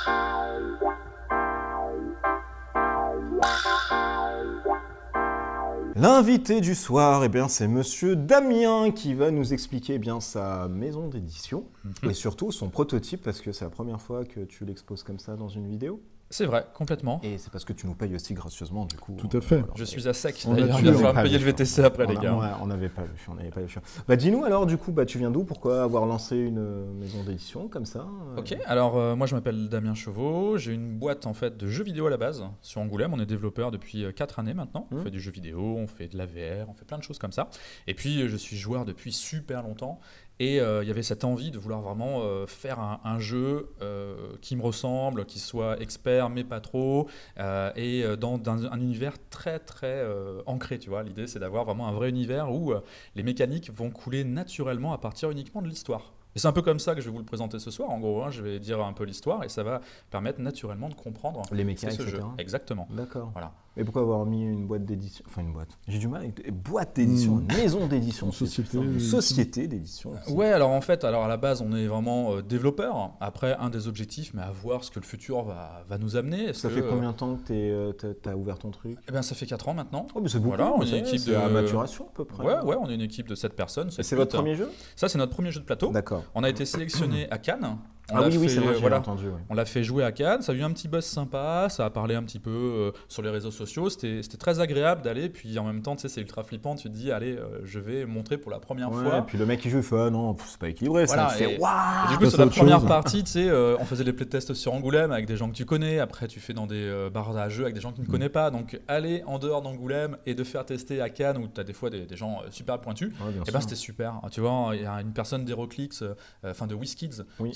L'invité du soir, eh bien, c'est Monsieur Damien qui va nous expliquer eh bien, sa maison d'édition Mhm. et surtout son prototype parce que c'est la première fois que tu l'exposes comme ça dans une vidéo. C'est vrai, complètement. Et c'est parce que tu nous payes aussi gracieusement du coup. Tout à fait. Je suis à sec. On a D'ailleurs, tué, il va on falloir a me payer pas le vu. V T C après, On les a- gars. ouais, on n'avait pas vu, on n'avait pas vu. Bah dis-nous alors du coup, bah tu viens d'où? Pourquoi avoir lancé une euh, maison d'édition comme ça euh Ok, alors euh, moi je m'appelle Damien Chauveau, j'ai une boîte en fait de jeux vidéo à la base sur Angoulême, on est développeur depuis quatre années maintenant, on Mhm. fait du jeu vidéo, on fait de la V R, on fait plein de choses comme ça. Et puis euh, je suis joueur depuis super longtemps et euh, il y avait cette envie de vouloir vraiment euh, faire un, un jeu euh, qui me ressemble, qui soit expert mais pas trop, euh, et euh, dans, dans un univers très très euh, ancré, tu vois. L'idée c'est d'avoir vraiment un vrai univers où euh, les mécaniques vont couler naturellement à partir uniquement de l'histoire. Et c'est un peu comme ça que je vais vous le présenter ce soir. En gros, hein, je vais dire un peu l'histoire et ça va permettre naturellement de comprendre Les ce mécaniques, qu'est ce et jeu. cetera. Exactement. D'accord. Voilà. Mais pourquoi avoir mis une boîte d'édition? Enfin une boîte. J'ai du mal avec des- boîte d'édition, Mmh. une maison d'édition, Une c'est- société putain, une d'édition. société d'édition. aussi. Ouais, alors en fait, alors à la base, on est vraiment euh, développeur. Après, un des objectifs, mais à voir ce que le futur va, va nous amener. Est-ce Ça que, fait euh, combien de temps que t'es, euh, t'as, t'as ouvert ton truc? Eh bien, ça fait quatre ans maintenant. Oh mais c'est beaucoup. Voilà, on mais est ça une y équipe c'est de- à maturation à peu près. Ouais, ouais, on est une équipe de sept personnes. Et sept c'est votre huit. premier jeu? Ça, c'est notre premier jeu de plateau. D'accord. On a été sélectionné à Cannes. On Ah l'a oui, oui, fait, c'est vrai, j'ai voilà, entendu. ouais. On l'a fait jouer à Cannes, ça a eu un petit buzz sympa, ça a parlé un petit peu euh, sur les réseaux sociaux, c'était c'était très agréable d'aller, puis en même temps, tu sais, c'est ultra flippant, tu te dis, allez, euh, je vais montrer pour la première Ouais, fois. et puis le mec qui joue, il fait ah non, pff, c'est pas équilibré. Voilà, ça. Tu et- fais Et waouh. du coup, passe sur à la autre première chose. partie, tu sais, euh, on faisait les playtests sur Angoulême avec des gens que tu connais. Après, tu fais dans des euh, bars à jeux avec des gens que tu ne connais pas. Donc, aller en dehors d'Angoulême et de faire tester à Cannes où tu as des fois des, des gens euh, super pointus, Ouais, bien et sûr. ben c'était super. Tu vois, il y a une personne d'Heroclix, euh, enfin de WizKids, Oui. qui est venue nous voir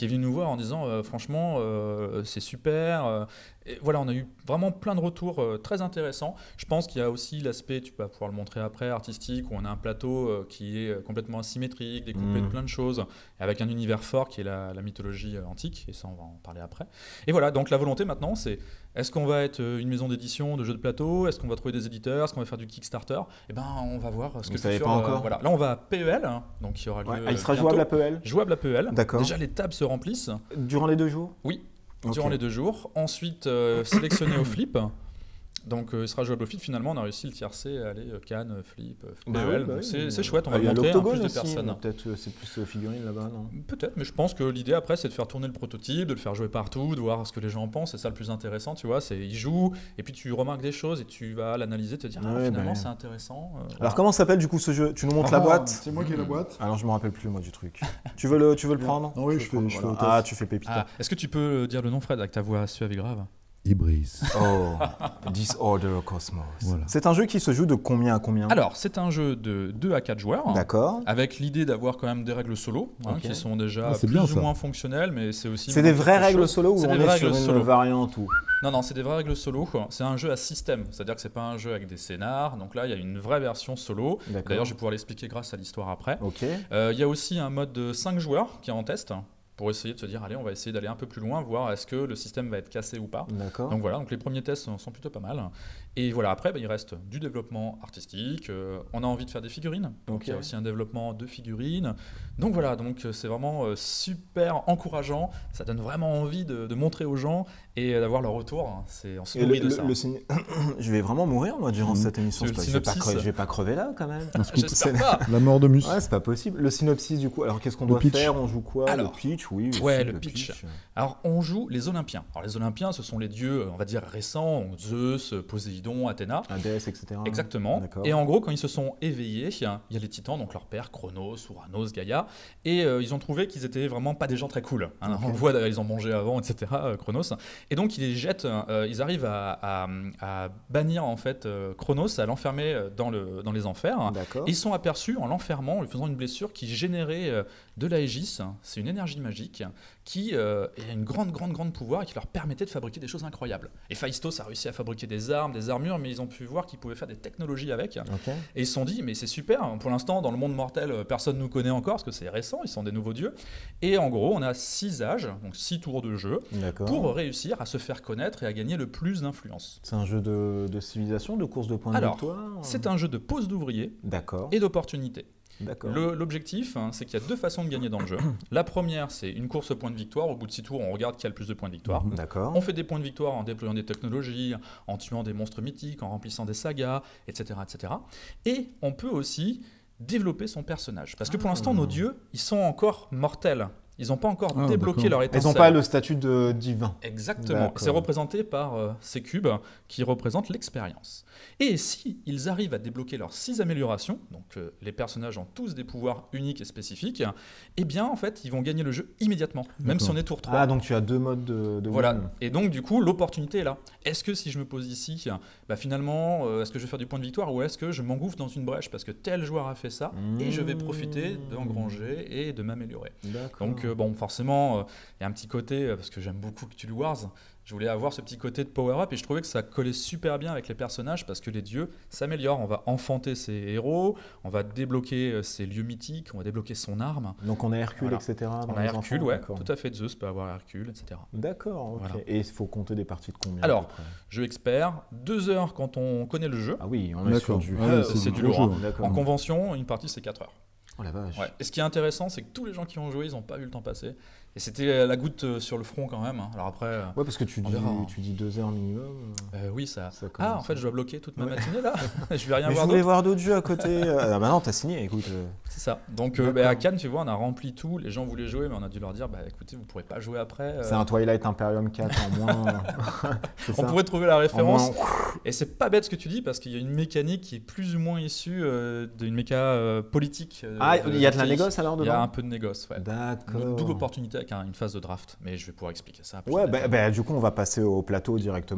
joueurs en disant euh, franchement euh, c'est super. Euh, et voilà, on a eu vraiment plein de retours euh, très intéressants. Je pense qu'il y a aussi l'aspect, tu vas pouvoir le montrer après, artistique, où on a un plateau euh, qui est complètement asymétrique, découpé Mmh. de plein de choses, avec un univers fort qui est la, la mythologie euh, antique, et ça on va en parler après. Et voilà, donc la volonté maintenant c'est, est-ce qu'on va être euh, une maison d'édition de jeux de plateau? Est-ce qu'on va trouver des éditeurs? Est-ce qu'on va faire du Kickstarter? Eh ben on va voir ce Vous que savez le futur, pas encore voilà. Là on va à P E L, hein, donc il y aura lieu Ouais. Ah, il sera bientôt. jouable à P E L Jouable à P E L. D'accord. Déjà les tables se remplissent. durant les deux jours? Oui, Ok. durant les deux jours. Ensuite, euh, sélectionné au flip. Donc, euh, il sera jouable au flip. Finalement, on a réussi le tiercé à aller euh, Cannes, flip, P E L. Bah oui, bah Donc, oui, c'est mais- c'est chouette, on Ah, va il y le a montrer à l'Octogone plus de aussi, personnes. peut-être euh, c'est plus euh, figurines là-bas, non? Peut-être, mais je pense que l'idée après, c'est de faire tourner le prototype, de le faire jouer partout, de voir ce que les gens en pensent. C'est ça le plus intéressant, tu vois. C'est ils jouent et puis tu remarques des choses et tu vas l'analyser, te dire ah, Ouais, finalement bah, c'est intéressant. euh, Alors voilà. comment s'appelle du coup ce jeu? Tu nous montres la Ah, boîte? C'est moi qui ai la boîte. Alors je me rappelle plus moi du truc. tu veux le, tu veux le prendre? Ah oui, Tu je veux fais- prendre, je voilà. fais au Ah, test. tu fais pépita. Ah, est-ce que tu peux dire le nom, Fred, avec ta voix suave et grave? Ibris. Oh, Disorder Cosmos. Voilà. C'est un jeu qui se joue de combien à combien? Alors, c'est un jeu de deux à quatre joueurs. D'accord. Avec l'idée d'avoir quand même des règles solo, hein, Ok. qui sont déjà Ah, c'est plus bien, ou ça. moins fonctionnelles, mais c'est aussi... C'est des vraies quelque règles chose. solo ou C'est on des est vraies sur règles une solo. variante ou... Non, non, c'est des vraies règles solo. quoi. C'est un jeu à système, c'est-à-dire que c'est pas un jeu avec des scénars. Donc là, il y a une vraie version solo. D'accord. D'ailleurs, je vais pouvoir l'expliquer grâce à l'histoire après. Ok. Euh, Il y a aussi un mode de cinq joueurs qui est en test, pour essayer de se dire, allez, on va essayer d'aller un peu plus loin, voir est-ce que le système va être cassé ou pas. D'accord. Donc voilà, donc les premiers tests sont, sont plutôt pas mal. Et voilà, après, bah, il reste du développement artistique. euh, on a envie de faire des figurines. Donc Ok. il y a aussi un développement de figurines. Donc voilà, donc euh, c'est vraiment euh, super encourageant. Ça donne vraiment envie de, de montrer aux gens et euh, d'avoir leur retour. hein. C'est on se Et le, nourrit de le- ça. le syni- je vais vraiment mourir moi durant Mhm. cette émission. Le C'est pas- je, vais pas synopsis. crever, je vais pas crever là quand même. Un scoop. J'espère pas. La mort de Mus. Ouais, c'est pas possible. Le synopsis du coup. Alors qu'est-ce qu'on Le doit pitch. faire? On joue quoi? Alors, le pitch, oui. ouais, aussi, le pitch. Alors, on joue les Olympiens. Alors, les Olympiens, ce sont les dieux, on va dire, récents, donc Zeus, Poséidon, Athéna. Hadès, et cetera. Exactement. D'accord. Et en gros, quand ils se sont éveillés, il y a il y a les titans, donc leur père, Chronos, Ouranos, Gaïa, et euh, ils ont trouvé qu'ils étaient vraiment pas des gens très cool. hein. Ok. On le voit, d'ailleurs, ils ont mangé avant, et cetera, euh, Chronos. Et donc, ils les jettent, euh, ils arrivent à, à- à bannir, en fait, euh, Chronos, à l'enfermer euh, dans, le, dans les enfers. D'accord. Et ils sont aperçus en l'enfermant, en lui faisant une blessure qui générait euh, de l'Aegis. C'est une énergie magique qui euh, a une grande, grande, grande pouvoir et qui leur permettait de fabriquer des choses incroyables. Et Phaistos a réussi à fabriquer des armes, des armures, mais ils ont pu voir qu'ils pouvaient faire des technologies avec. Ok. Et ils se sont dit, mais c'est super, pour l'instant, dans le monde mortel, euh, personne ne nous connaît encore, parce que c'est récent, ils sont des nouveaux dieux. Et en gros, on a six âges, donc six tours de jeu, D'accord. pour réussir à se faire connaître et à gagner le plus d'influence. C'est un jeu de, de civilisation, de course de points de Alors, victoire. C'est un jeu de pose d'ouvriers D'accord. et d'opportunités. D'accord. Le- L'objectif, hein, c'est qu'il y a deux façons de gagner dans le jeu. La première, c'est une course au point de victoire. Au bout de six tours, on regarde qui a le plus de points de victoire. D'accord. On fait des points de victoire en déployant des technologies, en tuant des monstres mythiques, en remplissant des sagas, et cetera, et cetera. Et on peut aussi développer son personnage. Parce que pour Ah. l'instant, nos dieux, ils sont encore mortels. Ils n'ont pas encore Ah, débloqué d'accord. leur Ils étincelle. n'ont pas le statut de divin. Exactement. D'accord. C'est représenté par euh, ces cubes qui représentent l'expérience. Et si ils arrivent à débloquer leurs six améliorations, donc euh, les personnages ont tous des pouvoirs uniques et spécifiques, eh bien en fait ils vont gagner le jeu immédiatement, même D'accord. si on est tour trois. Ah, donc tu as deux modes de, de Voilà. win. Et donc du coup l'opportunité est là. Est-ce que si je me pose ici, bah, finalement, euh, est-ce que je vais faire du point de victoire ou est-ce que je m'engouffre dans une brèche parce que tel joueur a fait ça et je vais profiter d'engranger et de m'améliorer. D'accord. Donc euh, bon, forcément, euh, il y a un petit côté, euh, parce que j'aime beaucoup Cthulhu Wars, je voulais avoir ce petit côté de power-up et je trouvais que ça collait super bien avec les personnages parce que les dieux s'améliorent. On va enfanter ses héros, on va débloquer euh, ses lieux mythiques, on va débloquer son arme. Donc on a Hercule, Voilà. et cetera. dans On a les Hercule, enfants, ouais, d'accord. tout à fait. Zeus peut avoir Hercule, et cetera. D'accord, ok. Voilà. Et il faut compter des parties de combien Alors, à peu près Jeu expert, deux heures quand on connaît le jeu. Ah oui, on est sur D'accord. du... Ah ouais, Euh, c'est c'est du du gros lourd, jeu. hein. D'accord. En convention, une partie c'est quatre heures. Oh la vache. Ouais. Et ce qui est intéressant, c'est que tous les gens qui ont joué, ils n'ont pas vu le temps passer. Et c'était la goutte euh, sur le front quand même. hein. Alors après, euh, Ouais, parce que tu On dis, verra, hein. tu dis deux heures minimum. euh, oui, ça. Ça Ah, commence, en fait, hein. je dois bloquer toute ma Ouais. matinée là. Je vais rien Mais je voir voulais d'autre. voir d'autres jeux à côté. ah bah non, t'as signé, écoute. euh. C'est ça. Donc euh, D'accord. bah, à Cannes, tu vois, on a rempli tout. Les gens voulaient jouer, mais on a dû leur dire, bah écoutez, vous pourrez pas jouer après. euh. C'est un Twilight Imperium quatre en moins. C'est On ça pourrait trouver la En référence. moins. Et c'est pas bête ce que tu dis parce qu'il y a une mécanique qui est plus ou moins issue euh, d'une méca euh, politique. euh, Ah, il y a de la T I. négoce alors Il y a dedans un peu de négoce, ouais. D'accord. Double opportunité avec un- une phase de draft, mais je vais pouvoir expliquer ça. plus Ouais, en bah, détail. bah, du coup, on va passer au plateau directement.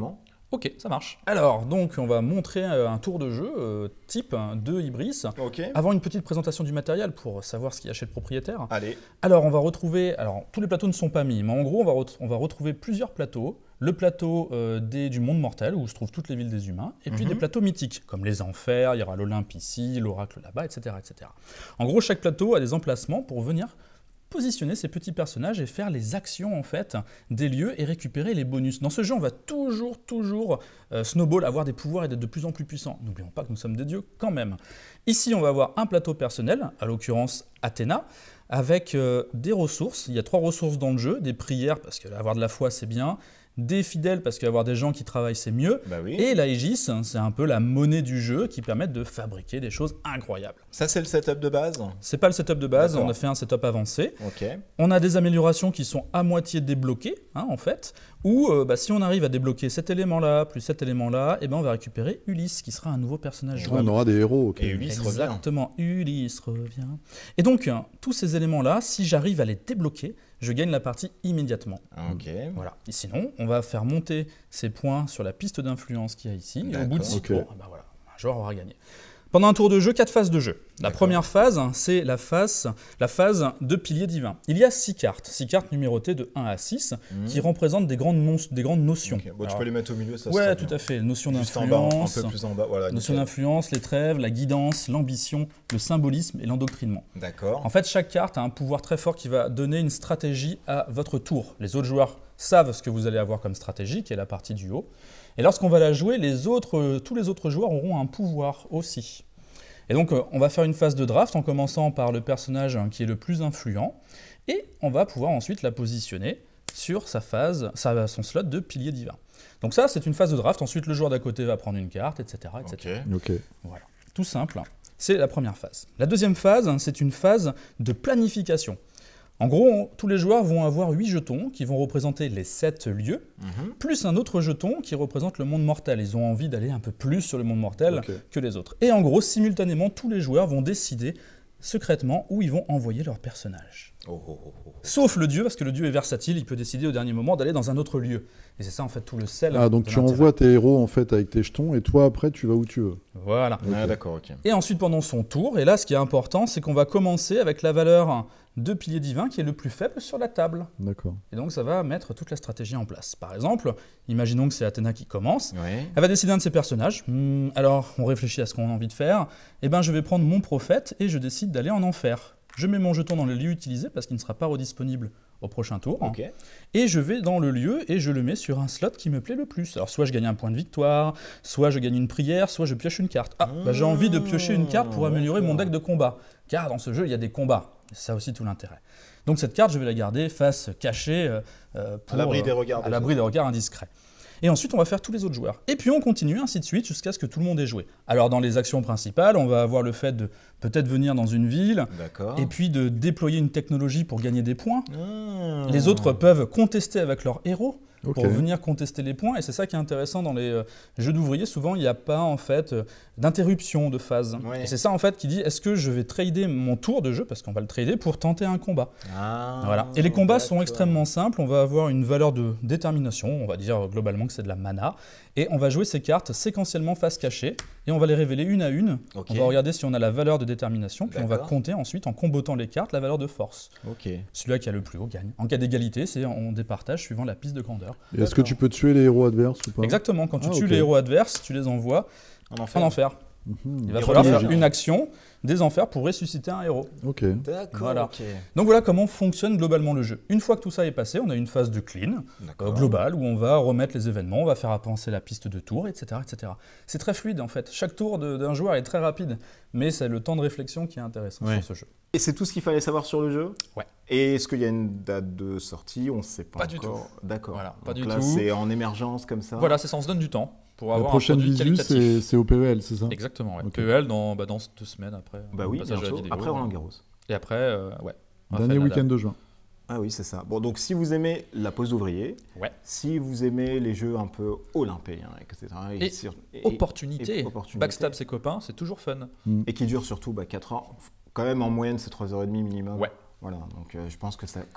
Ok, ça marche. Alors, donc, on va montrer euh, un tour de jeu euh, type hein, de Ibris. Ok. Avant une petite présentation du matériel pour savoir ce qu'il y a chez le propriétaire. Allez. Alors, on va retrouver. Alors, tous les plateaux ne sont pas mis, mais en gros, on va, ret- on va retrouver plusieurs plateaux. Le plateau euh, des, du monde mortel, où se trouvent toutes les villes des humains, et puis Mhm. des plateaux mythiques, comme les enfers, il y aura l'Olympe ici, l'Oracle là-bas, et cetera, et cetera. En gros, chaque plateau a des emplacements pour venir positionner ces petits personnages et faire les actions en fait des lieux et récupérer les bonus. Dans ce jeu, on va toujours, toujours euh, snowball, avoir des pouvoirs et d'être de plus en plus puissants. N'oublions pas que nous sommes des dieux quand même. Ici, on va avoir un plateau personnel, à l'occurrence Athéna, avec euh, des ressources. Il y a trois ressources dans le jeu, des prières, parce que avoir de la foi, c'est bien, des fidèles, parce qu'avoir des gens qui travaillent, c'est mieux, Bah oui. et la Aegis, c'est un peu la monnaie du jeu qui permet de fabriquer des choses incroyables. Ça, c'est le setup de base. C'est pas le setup de base, D'accord. on a fait un setup avancé. Ok. On a des améliorations qui sont à moitié débloquées, hein, en fait, où euh, bah, si on arrive à débloquer cet élément-là, plus cet élément-là, et ben on va récupérer Ulysse, qui sera un nouveau personnage Ah, jouable. on aura des héros, ok. Et Ulysse revient. Exactement, Ulysse revient. Et donc, hein, tous ces éléments-là, si j'arrive à les débloquer, je gagne la partie immédiatement. Ok. Voilà. Et sinon, on va faire monter ces points sur la piste d'influence qu'il y a ici, et au bout de D'accord. six Ok. tours, eh ben voilà, un joueur aura gagné. Pendant un tour de jeu, quatre phases de jeu. La D'accord. première phase, c'est la phase, la phase de pilier divin. Il y a six cartes, six cartes numérotées de un à six, Mhm. qui représentent des grandes, non- des grandes notions. Ok. Bon, tu Alors, peux les mettre au milieu, ça ouais, sera tout bien. à fait. Notion Juste en bas, un d'influence, peu plus en bas. Voilà. notion nickel. d'influence, les trêves, la guidance, l'ambition, le symbolisme et l'endoctrinement. D'accord. En fait, chaque carte a un pouvoir très fort qui va donner une stratégie à votre tour. Les autres joueurs savent ce que vous allez avoir comme stratégie, qui est la partie du haut. Et lorsqu'on va la jouer, les autres, tous les autres joueurs auront un pouvoir aussi. Et donc, euh, on va faire une phase de draft en commençant par le personnage hein, qui est le plus influent. Et on va pouvoir ensuite la positionner sur sa phase, sa- son slot de pilier divin. Donc ça, c'est une phase de draft. Ensuite, le joueur d'à côté va prendre une carte, et cetera, et cetera. Ok. Ok. Voilà, tout simple. C'est la première phase. La deuxième phase, c'est une phase de planification. En gros, on- tous les joueurs vont avoir huit jetons qui vont représenter les sept lieux, Mhm. plus un autre jeton qui représente le monde mortel. Ils ont envie d'aller un peu plus sur le monde mortel Ok. que les autres. Et en gros, simultanément, tous les joueurs vont décider secrètement où ils vont envoyer leur personnage. Oh, oh, oh, oh. Sauf le dieu, parce que le dieu est versatile, il peut décider au dernier moment d'aller dans un autre lieu. Et c'est ça en fait tout le sel. Ah, donc de tu l'intérêt. envoies tes héros en fait avec tes jetons et toi après tu vas où tu veux. Voilà. Ok. Ah, d'accord, ok. Et ensuite, pendant son tour, et là, ce qui est important, c'est qu'on va commencer avec la valeur de pilier divin qui est le plus faible sur la table. D'accord. Et donc, ça va mettre toute la stratégie en place. Par exemple, imaginons que c'est Athéna qui commence. Ouais. Elle va décider un de ses personnages. Hmm, alors, on réfléchit à ce qu'on a envie de faire. Eh ben, je vais prendre mon prophète et je décide d'aller en enfer. Je mets mon jeton dans le lieu utilisé parce qu'il ne sera pas redisponible au prochain tour. Ok. Et je vais dans le lieu et je le mets sur un slot qui me plaît le plus. Alors soit je gagne un point de victoire, soit je gagne une prière, soit je pioche une carte. Ah, bah, j'ai envie de piocher une carte pour améliorer mon deck de combat. Car dans ce jeu, il y a des combats. C'est ça aussi tout l'intérêt. Donc cette carte, je vais la garder face cachée euh, euh, pour, À l'abri des euh, regards. à des l'abri des regards indiscrets. Et ensuite, on va faire tous les autres joueurs. Et puis on continue, ainsi de suite, jusqu'à ce que tout le monde ait joué. Alors dans les actions principales, on va avoir le fait de peut-être venir dans une ville, autres. D'accord. et puis de déployer une technologie pour gagner des points. Ah. Les autres peuvent contester avec leur héros Ok. pour venir contester les points. Et c'est ça qui est intéressant dans les euh, jeux d'ouvriers. Souvent, il n'y a pas en fait euh, d'interruption de phase. Ouais. Et c'est ça en fait qui dit est-ce que je vais trader mon tour de jeu, parce qu'on va le trader, pour tenter un combat. Ah, Voilà. Et les combats sont d'accord. extrêmement simples. On va avoir une valeur de détermination. On va dire globalement que c'est de la mana. Et on va jouer ces cartes séquentiellement face cachée. Et on va les révéler une à une. Ok. On va regarder si on a la valeur de détermination. Puis on va D'accord. compter ensuite en combotant les cartes la valeur de force. Ok. Celui-là qui a le plus haut gagne. En cas d'égalité, c'est on départage suivant la piste de grandeur. Et est-ce que tu peux tuer les héros adverses ou pas? Exactement, quand tu Ah, tues ok. les héros adverses, tu les envoies En enfer. en enfer. Mhm. Il va Ils falloir reviennent. faire une action des enfers pour ressusciter un héros. Ok. D'accord. Voilà. Ok. Donc voilà comment fonctionne globalement le jeu. Une fois que tout ça est passé, on a une phase de clean euh, D'accord. globale où on va remettre les événements, on va faire avancer la piste de tour, et cetera et cetera. C'est très fluide en fait. Chaque tour de- d'un joueur est très rapide, mais c'est le temps de réflexion qui est intéressant Ouais. sur ce jeu. Et c'est tout ce qu'il fallait savoir sur le jeu? Ouais. Et est-ce qu'il y a une date de sortie? On ne sait pas, Pas du encore. D'accord. Voilà, pas Donc du là, tout. c'est en émergence comme ça. Voilà, c'est ça, on se donne du temps pour La avoir prochaine un produit visu, qualitatif. c'est c'est au P E L, c'est ça? Exactement, ouais. Ok. P E L dans, bah, dans deux semaines après. Bah le oui, passage à la bientôt. vidéo. Après Roland Garros. Et après, euh, ouais. Rafael Dernier Nadal. week-end de juin. Ah oui, c'est ça. Bon, donc si vous aimez la pause d'ouvrier, Ouais. si vous aimez les jeux un peu olympiens, et cetera. Et sur- et- Opportunité. et opportunité. Backstab ses copains, c'est toujours fun. Et qui dure surtout bah, quatre heures. Quand même, en moyenne, c'est trois heures trente minimum. Ouais. Voilà, donc euh, je pense que ça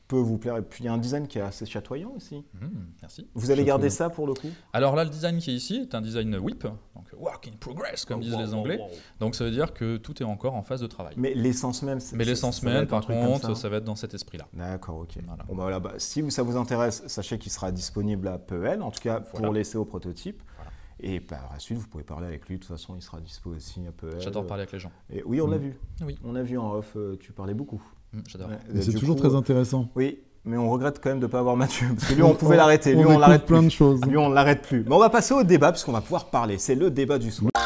peut vous plaire. Et puis il y a un design qui est assez chatoyant aussi. Mmh, merci. Vous allez Chatoyant. garder ça pour le coup? Alors là, le design qui est ici est un design whip, donc work in progress, comme Oh, disent wow, les wow, Anglais. wow. Donc ça veut dire que tout est encore en phase de travail. Mais l'essence même, c'est- Mais c'est- l'essence ça va même, être un par truc comme contre, ça. ça va être dans cet esprit-là. D'accord, ok. Voilà. Bon, bah, voilà, bah, si vous- ça vous intéresse, sachez qu'il sera disponible à P E L, en tout cas Voilà. pour laisser au prototype. Voilà. Et par la suite, vous pouvez parler avec lui. De toute façon, il sera dispo aussi à P E L. J'adore parler avec les gens. Et oui, on l'a Mm. vu. Oui. On a vu en off, euh, tu parlais beaucoup. Mmh, J'adore. Ouais, Et euh, c'est du toujours coup, très euh, intéressant. Oui, mais on regrette quand même de ne pas avoir Mathieu. Parce que lui, on pouvait l'arrêter. Lui, on, découvre l'arrête plein plus. de choses. Lui, on ne l'arrête plus. Mais on va passer au débat, puisqu'on va pouvoir parler. C'est le débat du soir.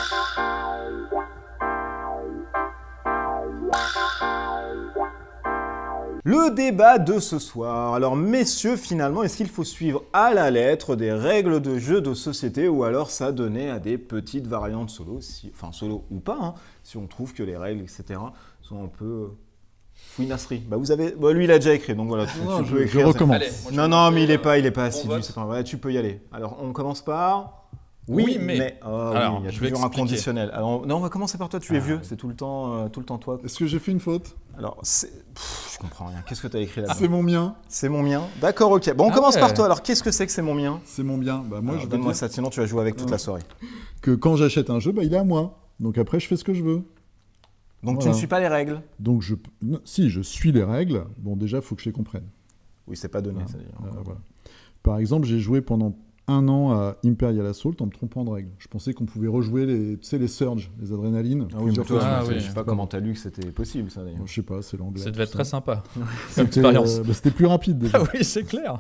Le débat de ce soir. Alors, messieurs, finalement, est-ce qu'il faut suivre à la lettre des règles de jeu de société ou alors s'adonner à des petites variantes solo, si, enfin solo ou pas, hein, si on trouve que les règles, et cetera, sont un peu euh, fouinasseries. Bah, vous avez, bah, lui, il a déjà écrit, donc voilà, tu, Non, tu je- peux je écrire. recommence. Allez, moi, je Non, vais non, lancer, mais il est euh, pas, il est pas mon assidu. vote. C'est pas vrai. Tu peux y aller. Alors, on commence par. Oui, mais. Oh, oui, Alors, il y a je vais toujours un expliquer. conditionnel. Alors, non, on va commencer par toi. Tu es Ah, vieux. oui. C'est tout le temps, euh, tout le temps toi. Est-ce que j'ai fait une faute? Alors, c'est- pff, je comprends rien. Qu'est-ce que tu as écrit là-bas? C'est mon mien. C'est mon mien. D'accord, ok. Bon, on Ah commence ouais. par toi. Alors, qu'est-ce que c'est que c'est mon mien? C'est mon bien. Bah, moi, Alors, je vais donne-moi dire ça, sinon tu vas jouer avec toute Ouais. la soirée. que quand j'achète un jeu, bah, il est à moi. Donc après, je fais ce que je veux. Donc, tu Voilà. ne suis pas les règles. Donc je, non, si je suis les règles, bon déjà, il faut que je les comprenne. Oui, c'est pas donné. Ah, ça veut dire. Euh, voilà. Par exemple, j'ai joué pendant un an à Imperial Assault en me trompant de règles. Je pensais qu'on pouvait rejouer les, tu sais, les surges, les adrénalines. Ah oui, mais plusieurs toi, fois. Ah je sais- oui. je sais pas comment t'as lu que c'était possible, ça d'ailleurs. Bon, je sais pas, c'est l'anglais. Ça tout devait être très sympa. Comme C'était, expérience. euh, bah, c'était plus rapide déjà. Ah oui, c'est clair.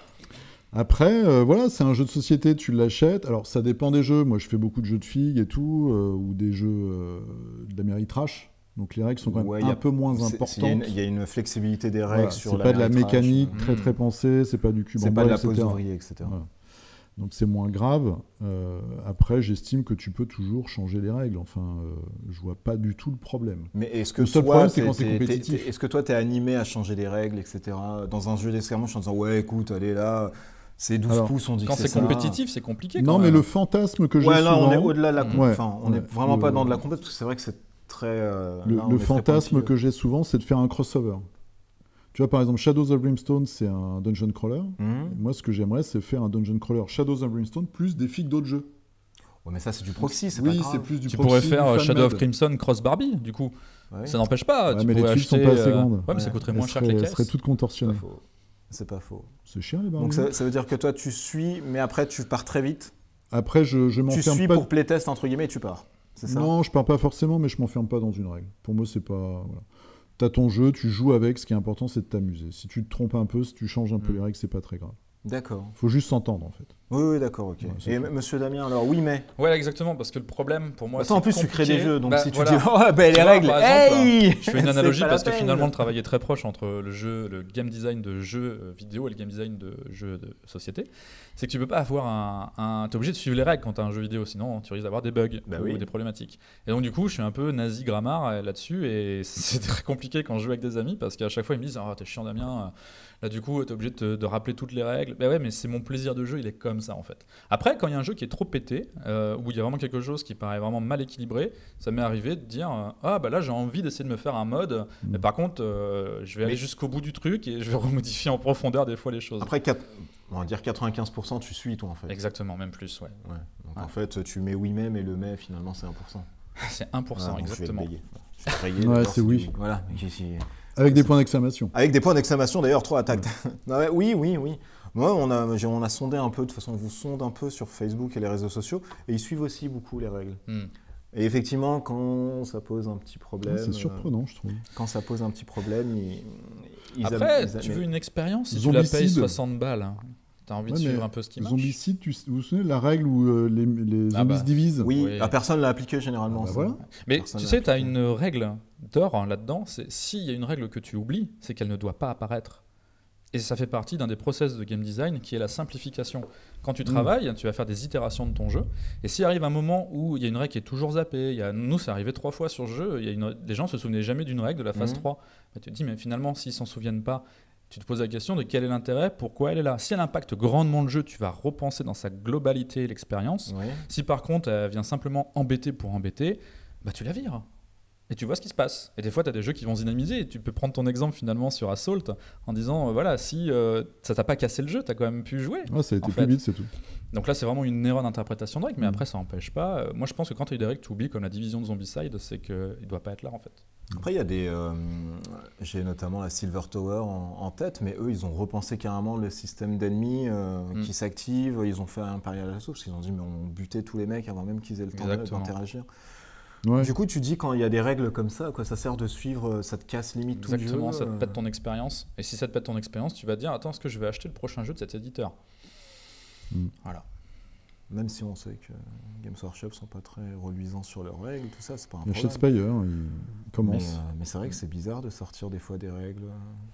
Après, euh, voilà, c'est un jeu de société, tu l'achètes. Alors, ça dépend des jeux. Moi, je fais beaucoup de jeux de filles et tout, euh, ou des jeux euh, de l'Améritrash. Donc, les règles sont quand même Ouais, il y un a- peu moins C'est- importantes. c'est- Il y, a une- il y a une flexibilité des règles Voilà, sur c'est la pas de la métrage. mécanique Mmh. très très pensée, c'est pas du cube en C'est pas bois, de la et cetera. pose d'ouvrier, et cetera. Voilà. Donc c'est moins grave. Euh, après, j'estime que tu peux toujours changer les règles. Enfin, euh, je vois pas du tout le problème. Mais est-ce que Le seul toi, problème, c'est t'es- quand c'est t'es- compétitif. t'es- est-ce que toi, t'es animé à changer les règles, et cetera, dans un jeu d'escarmouche en disant ouais, écoute, allez là, c'est douze Alors, pouces, on dit Quand que c'est ça. compétitif, c'est compliqué. Non, quand mais même. le fantasme que j'ai Ouais, là, souvent, on est au-delà de la. Mmh. com- Ouais, Enfin, on ouais. est vraiment Le- pas dans de la compétition, parce que c'est vrai que c'est très. euh, le, là, on le est très fantasme pointilleux. que j'ai souvent, c'est de faire un crossover. Tu vois, par exemple, Shadows of Brimstone, c'est un dungeon crawler. Mhm. Moi, ce que j'aimerais, c'est faire un dungeon crawler Shadows of Brimstone plus des figues d'autres jeux. Ouais, mais ça, c'est du proxy, c'est Oui, pas grave. c'est plus du Tu proxy, pourrais du faire euh, fan Shadow of made. Crimson Cross Barbie, du coup. Ouais. Ça n'empêche pas. Ouais, tu mais les pourrais tuiles sont acheter, pas assez euh, grandes. Ouais, mais ça Ouais. coûterait Elles moins cher que seraient, les elles caisses. seraient toutes C'est contorsionnées. pas faux. C'est pas faux. C'est cher les barbes. Donc ça, ça veut dire que toi, tu suis, mais après, tu pars très vite. Après, je, je Tu m'enferme suis pas. pour playtest, entre guillemets, et tu pars. C'est ça? Non, je pars pas forcément, mais je m'enferme pas dans une règle. Pour moi, c'est pas. Voilà. T'as ton jeu, tu joues avec. Ce qui est important, c'est de t'amuser. Si tu te trompes un peu, si tu changes un peu Mm. les règles, c'est pas très grave. D'accord. Faut juste s'entendre en fait. Oui, oui, d'accord, ok. Ouais, c'est Et tout. m- monsieur Damien, alors oui, mais. Ouais, exactement, parce que le problème pour moi. Attends, en c'est plus, tu crées des compliqué. jeux, donc Bah, si tu voilà. dis, oh, bah, les Tu vois, règles, par exemple, hey Je fais une C'est analogie pas la parce que peine. finalement, le travail est très proche entre le jeu, le game design de jeux euh, vidéo et le game design de jeux de société. C'est que tu peux pas avoir un. un... T'es obligé de suivre les règles quand t'as un jeu vidéo, sinon tu risques d'avoir des bugs Bah ou oui. des problématiques. Et donc, du coup, je suis un peu nazi grammar euh, là-dessus et c'est très compliqué quand je joue avec des amis parce qu'à chaque fois, ils me disent ah, t'es chiant, Damien. Là, du coup, t'es obligé de, te- de rappeler toutes les règles. Bah ouais, mais c'est mon plaisir de jeu, il est comme ça en fait. Après, quand il y a un jeu qui est trop pété, euh, où il y a vraiment quelque chose qui paraît vraiment mal équilibré, ça m'est arrivé de dire euh, ah bah là j'ai envie d'essayer de me faire un mode, mais par contre euh, je vais aller Mais- jusqu'au bout du truc et je vais remodifier en profondeur des fois les choses. Après, quatre- on va dire quatre-vingt-quinze pour cent, tu suis, toi, en fait. Exactement, même plus, ouais. Ouais. Donc, Ouais. en fait, tu mets oui, mais, mais le mais, finalement, c'est un pour cent. C'est un pour cent, Voilà, donc exactement. Je vais, le payer. Je vais rayer, Ouais, d'abord, c'est du oui. Voilà. mais ici- Avec des points d'exclamation. Avec des points d'exclamation, d'ailleurs, trois attaques. Non, ouais, oui, oui, oui. Moi, on a, j'ai- on a sondé un peu, de toute façon, on vous sonde un peu sur Facebook et les réseaux sociaux, et ils suivent aussi beaucoup les règles. Hmm. Et effectivement, quand ça pose un petit problème, Ouais, c'est euh, surprenant, je trouve. quand ça pose un petit problème, ils, ils Après, am- ils am- tu mais- veux une expérience si tu la Zombicide. payes soixante balles. hein. T'as envie de Ouais, suivre mais un peu ce qui marche. Zombicide, tu, vous vous souvenez de la règle où euh, les, les Ah zombies bah. se divisent? Oui, Oui. la personne l'a appliqué généralement. Ah bah ça. voilà. Mais Personne tu n'a sais, tu as appliqué. une règle d'or hein, là-dedans, c'est s'il y a une règle que tu oublies, c'est qu'elle ne doit pas apparaître. Et ça fait partie d'un des process de game design qui est la simplification. Quand tu Mm. travailles, tu vas faire des itérations de ton jeu. Et s'il arrive un moment où il y a une règle qui est toujours zappée, il y a, nous, c'est arrivé trois fois sur le jeu, il y a une, les gens se souvenaient jamais d'une règle de la phase Mhm. trois. Mais tu te dis, mais finalement, s'ils s'en souviennent pas, tu te poses la question de quel est l'intérêt, pourquoi elle est là. Si elle impacte grandement le jeu, tu vas repenser dans sa globalité l'expérience. Oui. Si par contre, elle vient simplement embêter pour embêter, bah tu la vires. et tu vois ce qui se passe. Et des fois, tu as des jeux qui vont se dynamiser. Et tu peux prendre ton exemple finalement sur Assault en disant euh, voilà, si euh, ça t'a pas cassé le jeu, tu as quand même pu jouer. Ouais, ça a été en plus fait. vite, c'est tout. Donc là, c'est vraiment une erreur d'interprétation de règles, mais Mm. après, ça n'empêche pas. Euh, moi, je pense que quand tu as eu des règles to be comme la division de Zombicide, c'est qu'il ne doit pas être là en fait. Après, il y a des. euh, J'ai notamment la Silver Tower en, en tête, mais eux, ils ont repensé carrément le système d'ennemis euh, Mm. qui s'active. Ils ont fait un Imperial Assault parce qu'ils ont dit, mais on butait tous les mecs avant même qu'ils aient le temps de- Exactement. d'interagir. Ouais. Du coup, tu dis quand il y a des règles comme ça, quoi, ça sert de suivre, ça te casse limite tout le jeu. Exactement, ça te euh. pète ton expérience. Et si ça te pète ton expérience, tu vas te dire attends, est-ce que je vais acheter le prochain jeu de cet éditeur Mm. Voilà. Même si on sait que Games Workshop sont pas très reluisants sur leurs règles, tout ça, c'est pas un Il y a problème. Shadespire, il Mais, commence. euh, mais c'est vrai que c'est bizarre de sortir des fois des règles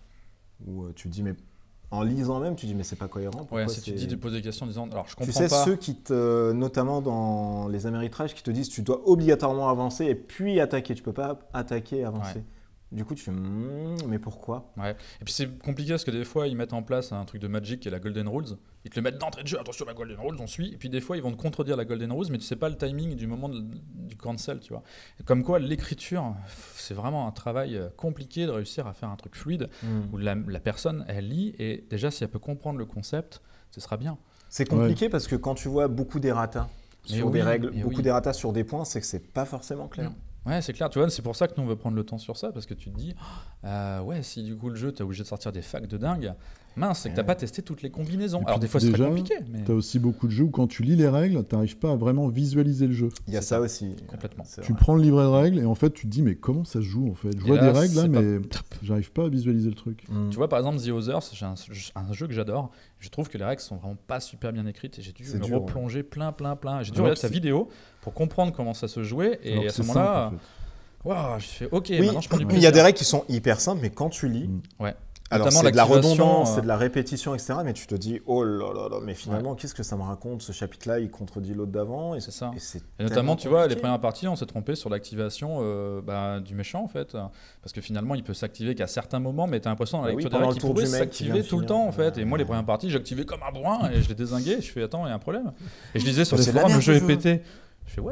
euh, où euh, tu te dis, mais en lisant même, tu dis, mais c'est pas cohérent. Pourquoi Ouais, si tu c'est- te dis, tu poses des questions en disant alors je comprends Tu sais, pas. ceux qui te, notamment dans les Ameritrash, qui te disent tu dois obligatoirement avancer et puis attaquer. Tu peux pas attaquer et avancer. Ouais. Du coup, tu fais Mmm, mais pourquoi? Ouais. Et puis c'est compliqué parce que des fois ils mettent en place un truc de Magic qui est la Golden Rules. Ils te le mettent d'entrée de jeu, attention la Golden Rules, on suit. Et puis des fois ils vont te contredire la Golden Rules, mais tu sais pas le timing du moment de- du cancel, tu vois. Et comme quoi l'écriture, c'est vraiment un travail compliqué de réussir à faire un truc fluide où la, la personne elle lit et déjà si elle peut comprendre le concept, ce sera bien. C'est compliqué parce que quand tu vois beaucoup d'errata Mais sur oui, des règles, mais beaucoup oui. d'errata sur des points, c'est que c'est pas forcément clair. Ouais, c'est clair, tu vois, c'est pour ça que nous on veut prendre le temps sur ça parce que tu te dis, euh, ouais, si du coup le jeu t'es obligé de sortir des facs de dingue, mince, c'est que t'as Ouais. pas testé toutes les combinaisons. Et Alors puis, des fois c'est très déjà, compliqué, mais T'as aussi beaucoup de jeux où quand tu lis les règles, t'arrives pas à vraiment visualiser le jeu. Il y a C'est ça ça. aussi. Complètement. C'est Tu vrai. prends le livret de règles et en fait tu te dis mais comment ça se joue en fait. Je Et vois là, des règles là c'est pas mais j'arrive pas à visualiser le truc. Mm. tu vois, par exemple, The Others, c'est un, un jeu que j'adore. Je trouve que les règles sont vraiment pas super bien écrites et j'ai dû C'est me dur, replonger plein, plein, plein. J'ai dû Alors regarder que sa c'est- vidéo pour comprendre comment ça se jouait. Et Alors que à ce c'est moment-là, simple, en fait. waouh, je fais OK, Oui, maintenant je prends du il y a plaisir. des règles qui sont hyper simples, mais quand tu lis, Mm. Ouais. alors Notamment c'est de la l'activation, redondance, euh, c'est de la répétition, et cetera. Mais tu te dis, oh là là là, mais finalement, qu'est-ce que ça me raconte? Ce chapitre-là, il contredit l'autre d'avant. Et C'est ça. Et, c'est Et notamment, tellement tu vois, les compliqué. premières parties, on s'est trompé sur l'activation euh, bah, du méchant, en fait. Parce que finalement, il peut s'activer qu'à certains moments, mais t'as l'impression dans la Bah oui, lecture des pendant règles le qu'il tour pourrait du mec qui vient s'activer de tout le finir. temps, en fait. Et moi, les Ouais. premières parties, j'activais comme un bourrin et je les dézinguais. Je fais, attends, il y a un problème. Et je disais sur Mais les c'est de la forums, le merde, jeu ce est jeu. pété. Je fais, what?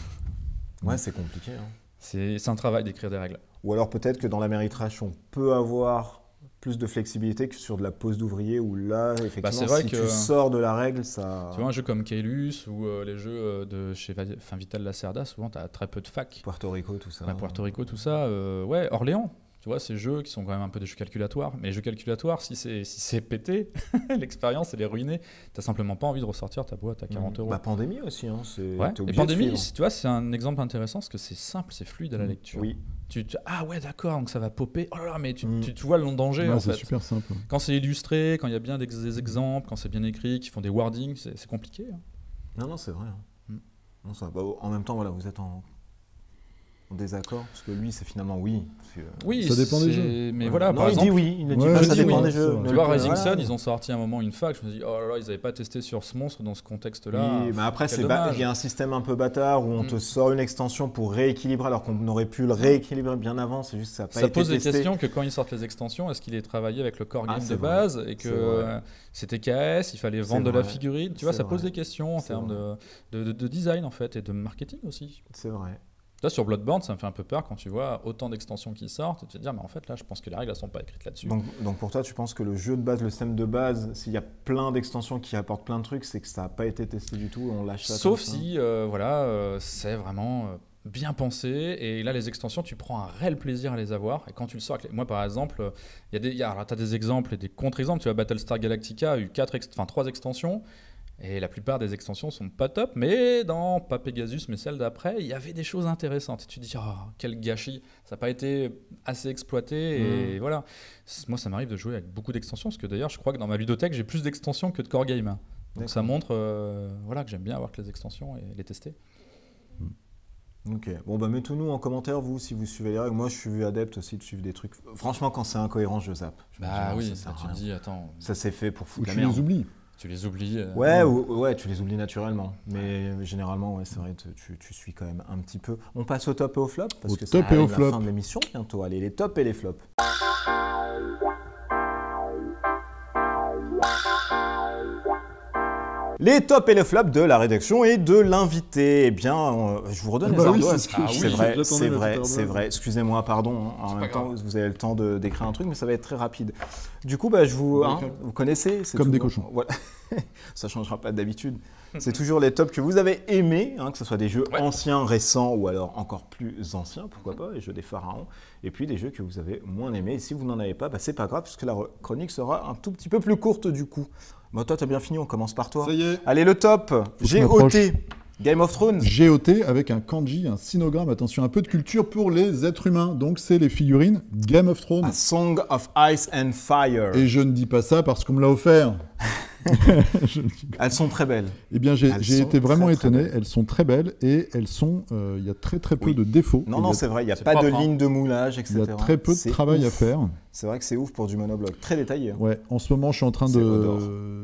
Ouais, c'est compliqué. hein. C'est c'est un travail d'écrire des règles. Ou alors peut-être que dans l'Améritrash, on peut avoir plus de flexibilité que sur de la pose d'ouvrier, où là, effectivement, c'est vrai si que- tu sors de la règle, ça... Tu vois, un jeu comme Kaelus ou euh, les jeux euh, de chez Va- enfin, Vital Lacerda, souvent, tu as très peu de fac. Puerto Rico, tout ça. Ouais, Puerto Rico, tout ça. euh, ouais, Orléans. Tu vois, ces jeux qui sont quand même un peu des jeux calculatoires. Mais les jeux calculatoires, si c'est si c'est pété, l'expérience, elle est ruinée. T'as simplement pas envie de ressortir ta boîte à quarante euros. Bah, Pandémie aussi, hein, c'est... Ouais. t'es Et obligé de Pandémie, suivre. si- tu vois, c'est un exemple intéressant parce que c'est simple, c'est fluide à la Mm. lecture. Oui. Tu, tu- ah ouais, d'accord, donc ça va popper. Oh là là, mais tu, Mm. tu, tu vois le long danger Ouais, en c'est fait. super simple. Quand c'est illustré, quand il y a bien des, des exemples, quand c'est bien écrit, qu'ils font des wordings, c'est c'est compliqué. hein. Non, non, c'est vrai. hein. Mm. Non, ça, bah, en même temps, voilà, vous êtes en, en désaccord, parce que lui, c'est finalement oui. parce que- Oui, Ça dépend des c'est- jeux. Mais Ouais. voilà, non, par il exemple, dit oui, il ne dit Ouais, pas je ça dis dépend oui, des c'est jeux. vrai. Ne tu vois, le- Rising voilà. Sun, ils ont sorti un moment une fac. Je me dis, oh là là, ils n'avaient pas testé sur ce monstre dans ce contexte-là. Oui, mais après, Quel c'est ba- dommage. il y a un système un peu bâtard où on Mm. te sort une extension pour rééquilibrer alors qu'on aurait pu le rééquilibrer bien avant. C'est juste que ça n'a pas Ça été pose des testé. questions que quand ils sortent les extensions, est-ce qu'il est travaillé avec le core Ah, game c'est de vrai. base et que C'est vrai. euh, c'était K S, il fallait C'est vendre de la vrai. figurine. Tu vois, C'est ça pose vrai. des questions en C'est termes de, de, de- de design en fait et de marketing aussi. C'est vrai. Là, sur Bloodborne, ça me fait un peu peur quand tu vois autant d'extensions qui sortent. Tu te dis, mais en fait, là, je pense que les règles ne sont pas écrites là-dessus. Donc, donc pour toi, tu penses que le jeu de base, le système de base, s'il y a plein d'extensions qui apportent plein de trucs, c'est que ça n'a pas été testé du tout et on lâche ça Sauf comme ça. si, euh, voilà, euh, c'est vraiment euh, bien pensé. Et là, les extensions, tu prends un réel plaisir à les avoir. Et quand tu le sors, avec les- moi, par exemple, il y a des, il y a- alors, t'as des exemples et des contre-exemples. Tu vois, Battlestar Galactica a eu quatre, ex- enfin trois extensions. Et la plupart des extensions sont pas top, mais dans pas Pegasus, mais celle d'après, il y avait des choses intéressantes. Et tu te dis, oh, quel gâchis, ça n'a pas été assez exploité. Et Mm. voilà. C- Moi, ça m'arrive de jouer avec beaucoup d'extensions, parce que d'ailleurs, je crois que dans ma ludothèque, j'ai plus d'extensions que de core game. Donc D'accord. ça montre euh, voilà, que j'aime bien avoir que les extensions et les tester. Ok. Bon, bah mettez-nous en commentaire, vous, si vous suivez les règles. Moi, je suis adepte aussi de suivre des trucs. Franchement, quand c'est incohérent, je zappe. Je me dis, Bah non, oui, ça sert à tu te rien. dis, attends, Ça s'est fait pour Ou foutre la tu merde. les oublies. tu les oublies. euh, Ouais, ou- ouais, tu les oublies naturellement. Mais généralement, ouais, c'est vrai, tu, tu- tu suis quand même un petit peu. On passe au top et au flop parce Au que top ça et au arrive flop. la fin de l'émission bientôt. Allez, les tops et les flops. Les tops et les flops de la rédaction et de l'invité. Eh bien, on- je vous redonne Bah les oui, ardoises. c'est ce que Ah je- oui, c'est vrai, j'attendais c'est la vrai, petite c'est ardoise. vrai. Excusez-moi, pardon. hein. En pas même temps, grave. vous avez le temps de d'écrire un truc, mais ça va être très rapide. Du coup, bah, je vous, hein, D'accord. vous connaissez. c'est Comme des toujours- cochons. Voilà. Ça changera pas d'habitude. C'est toujours les tops que vous avez aimés, hein, que ce soit des jeux Ouais. anciens, récents ou alors encore plus anciens, pourquoi pas, les jeux des pharaons. Et puis des jeux que vous avez moins aimés. Et si vous n'en avez pas, bah, c'est pas grave, puisque la re- chronique sera un tout petit peu plus courte du coup. Bon, toi, t'as bien fini, on commence par toi. Ça y est. Allez, le top. que je G O T. m'approche. Game of Thrones. G O T avec un kanji, un sinogramme. Attention, un peu de culture pour les êtres humains. Donc, c'est les figurines Game of Thrones. A Song of Ice and Fire. Et je ne dis pas ça parce qu'on me l'a offert. Je ne dis pas. Elles sont très belles. Eh bien, j'ai Elles j'ai sont été vraiment très, très étonné. belles. Elles sont très belles et elles sont. euh, Il y a très très peu Oui. de défauts. Non, Il y non, a- c'est vrai, il n'y a c'est pas de propre, hein. ligne de moulage, et Il y cetera. a très peu de C'est travail à ouf. faire. C'est vrai que c'est ouf pour du monobloc. Très détaillé. hein. Ouais, en ce moment, je suis en train C'est de, Odor.